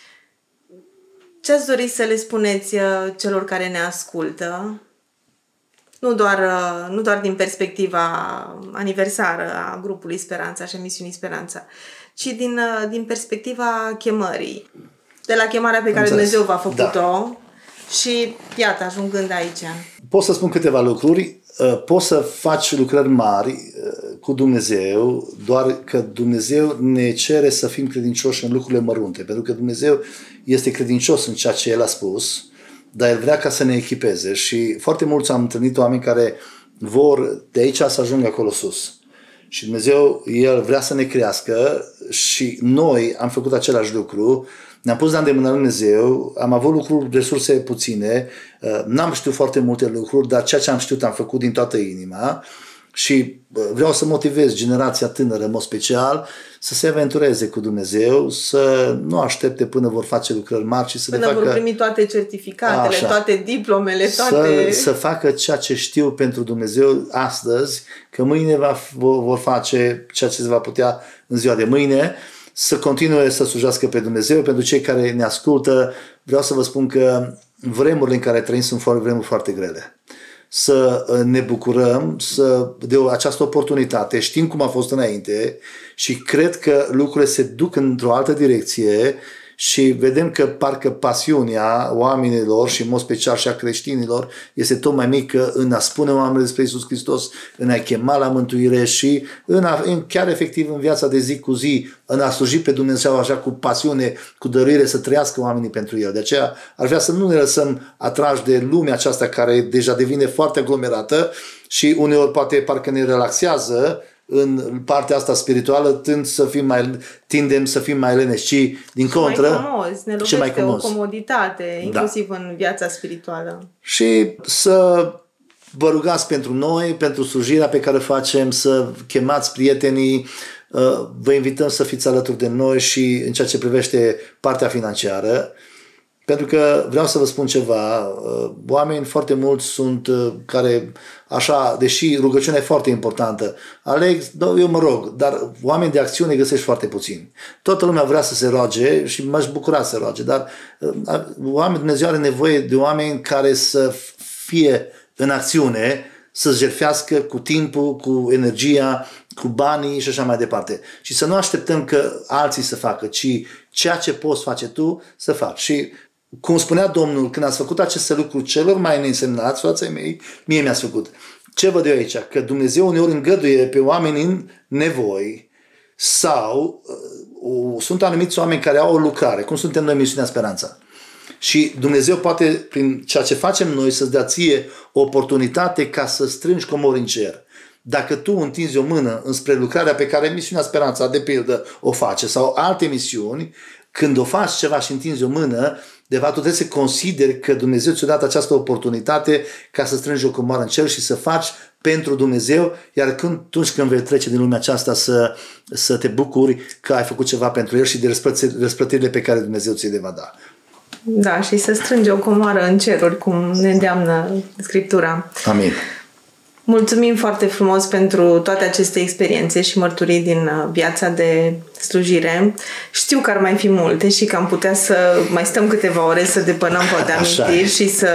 ce ați dori să le spuneți celor care ne ascultă, nu doar din perspectiva aniversară a grupului Speranța și a misiunii Speranța, ci din perspectiva chemării, de la chemarea pe care Dumnezeu v-a făcut-o și iată, ajungând aici.
Pot să spun câteva lucruri. Poți să faci lucrări mari cu Dumnezeu, doar că Dumnezeu ne cere să fim credincioși în lucrurile mărunte, pentru că Dumnezeu este credincios în ceea ce El a spus, dar El vrea ca să ne echipeze și foarte mulți am întâlnit oameni care vor de aici să ajungă acolo sus. Și Dumnezeu, El vrea să ne crească și noi am făcut același lucru. Ne-am pus la îndemână lui Dumnezeu, am avut lucruri, resurse puține, n-am știut foarte multe lucruri, dar ceea ce am știut am făcut din toată inima și vreau să motivez generația tânără, în mod special, să se aventureze cu Dumnezeu, să nu aștepte până vor face lucrări mari, ci să
până vor primi toate certificatele, toate diplomele, toate...
Să facă ceea ce știu pentru Dumnezeu astăzi, că mâine vor face ceea ce se va putea în ziua de mâine, să continue să slujească pe Dumnezeu. Pentru cei care ne ascultă, vreau să vă spun că vremurile în care trăim sunt vremuri foarte grele. Să ne bucurăm de această oportunitate. Știm cum a fost înainte și cred că lucrurile se duc într-o altă direcție și vedem că parcă pasiunea oamenilor și în mod special și a creștinilor este tot mai mică în a spune oamenilor despre Iisus Hristos, în a chema la mântuire și chiar efectiv în viața de zi cu zi, în a sluji pe Dumnezeu așa cu pasiune, cu dăruire, să trăiască oamenii pentru El. De aceea ar vrea să nu ne lăsăm atrași de lumea aceasta care deja devine foarte aglomerată și uneori poate parcă ne relaxează în partea asta spirituală, tindem să fim mai leneși, ci din contră
ne lovește o comoditate, inclusiv în viața spirituală.
Și să vă rugați pentru noi, pentru slujirea pe care o facem, să chemați prietenii, vă invităm să fiți alături de noi și în ceea ce privește partea financiară. Pentru că vreau să vă spun ceva, oameni foarte mulți sunt care, așa, deși rugăciunea e foarte importantă, aleg, eu mă rog, dar oameni de acțiune găsești foarte puțini. Toată lumea vrea să se roage și m-aș bucura să se roage, dar Dumnezeu are nevoie de oameni care să fie în acțiune, să jertfească cu timpul, cu energia, cu banii și așa mai departe. Și să nu așteptăm că alții să facă, ci ceea ce poți face tu să faci. Și cum spunea Domnul, când ați făcut aceste lucruri celor mai neînsemnați, frații mei, mie mi-ați făcut. Ce văd eu aici? Că Dumnezeu uneori îngăduie pe oameni în nevoi sau sunt anumiți oameni care au o lucrare, cum suntem noi Misiunea Speranța. Și Dumnezeu poate, prin ceea ce facem noi, să-ți dea ție o oportunitate ca să strângi comori în cer. Dacă tu întinzi o mână înspre lucrarea pe care Misiunea Speranța, de pildă, o face, sau alte misiuni, când o faci ceva și întinzi o mână, de fapt tu trebuie să consideri că Dumnezeu ți-a dat această oportunitate ca să strângi o comoară în cer și să faci pentru Dumnezeu, iar atunci când vei trece din lumea aceasta să te bucuri că ai făcut ceva pentru El și de răsplătirile pe care Dumnezeu ți le va da.
Da, și să strângi o comoară în ceruri, cum ne îndeamnă Scriptura.
Amin.
Mulțumim foarte frumos pentru toate aceste experiențe și mărturii din viața de slujire. Știu că ar mai fi multe și că am putea să mai stăm câteva ore să depănăm poate amintiri și să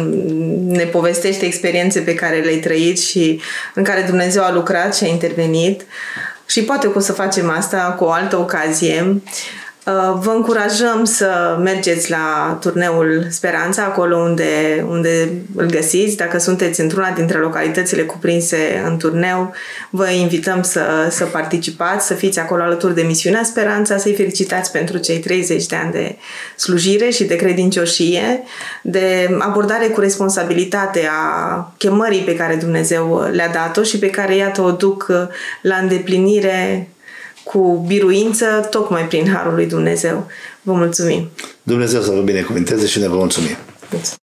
ne povestești experiențe pe care le-ai trăit și în care Dumnezeu a lucrat și a intervenit. Și poate că o să facem asta cu o altă ocazie. Vă încurajăm să mergeți la turneul Speranța, acolo unde îl găsiți. Dacă sunteți într-una dintre localitățile cuprinse în turneu, vă invităm să participați, să fiți acolo alături de Misiunea Speranța, să-i felicitați pentru cei 30 de ani de slujire și de credincioșie, de abordare cu responsabilitate a chemării pe care Dumnezeu le-a dat-o și pe care, iată, o duc la îndeplinire cu biruință, tocmai prin harul lui Dumnezeu. Vă mulțumim!
Dumnezeu să vă binecuvinteze și ne vă mulțumim!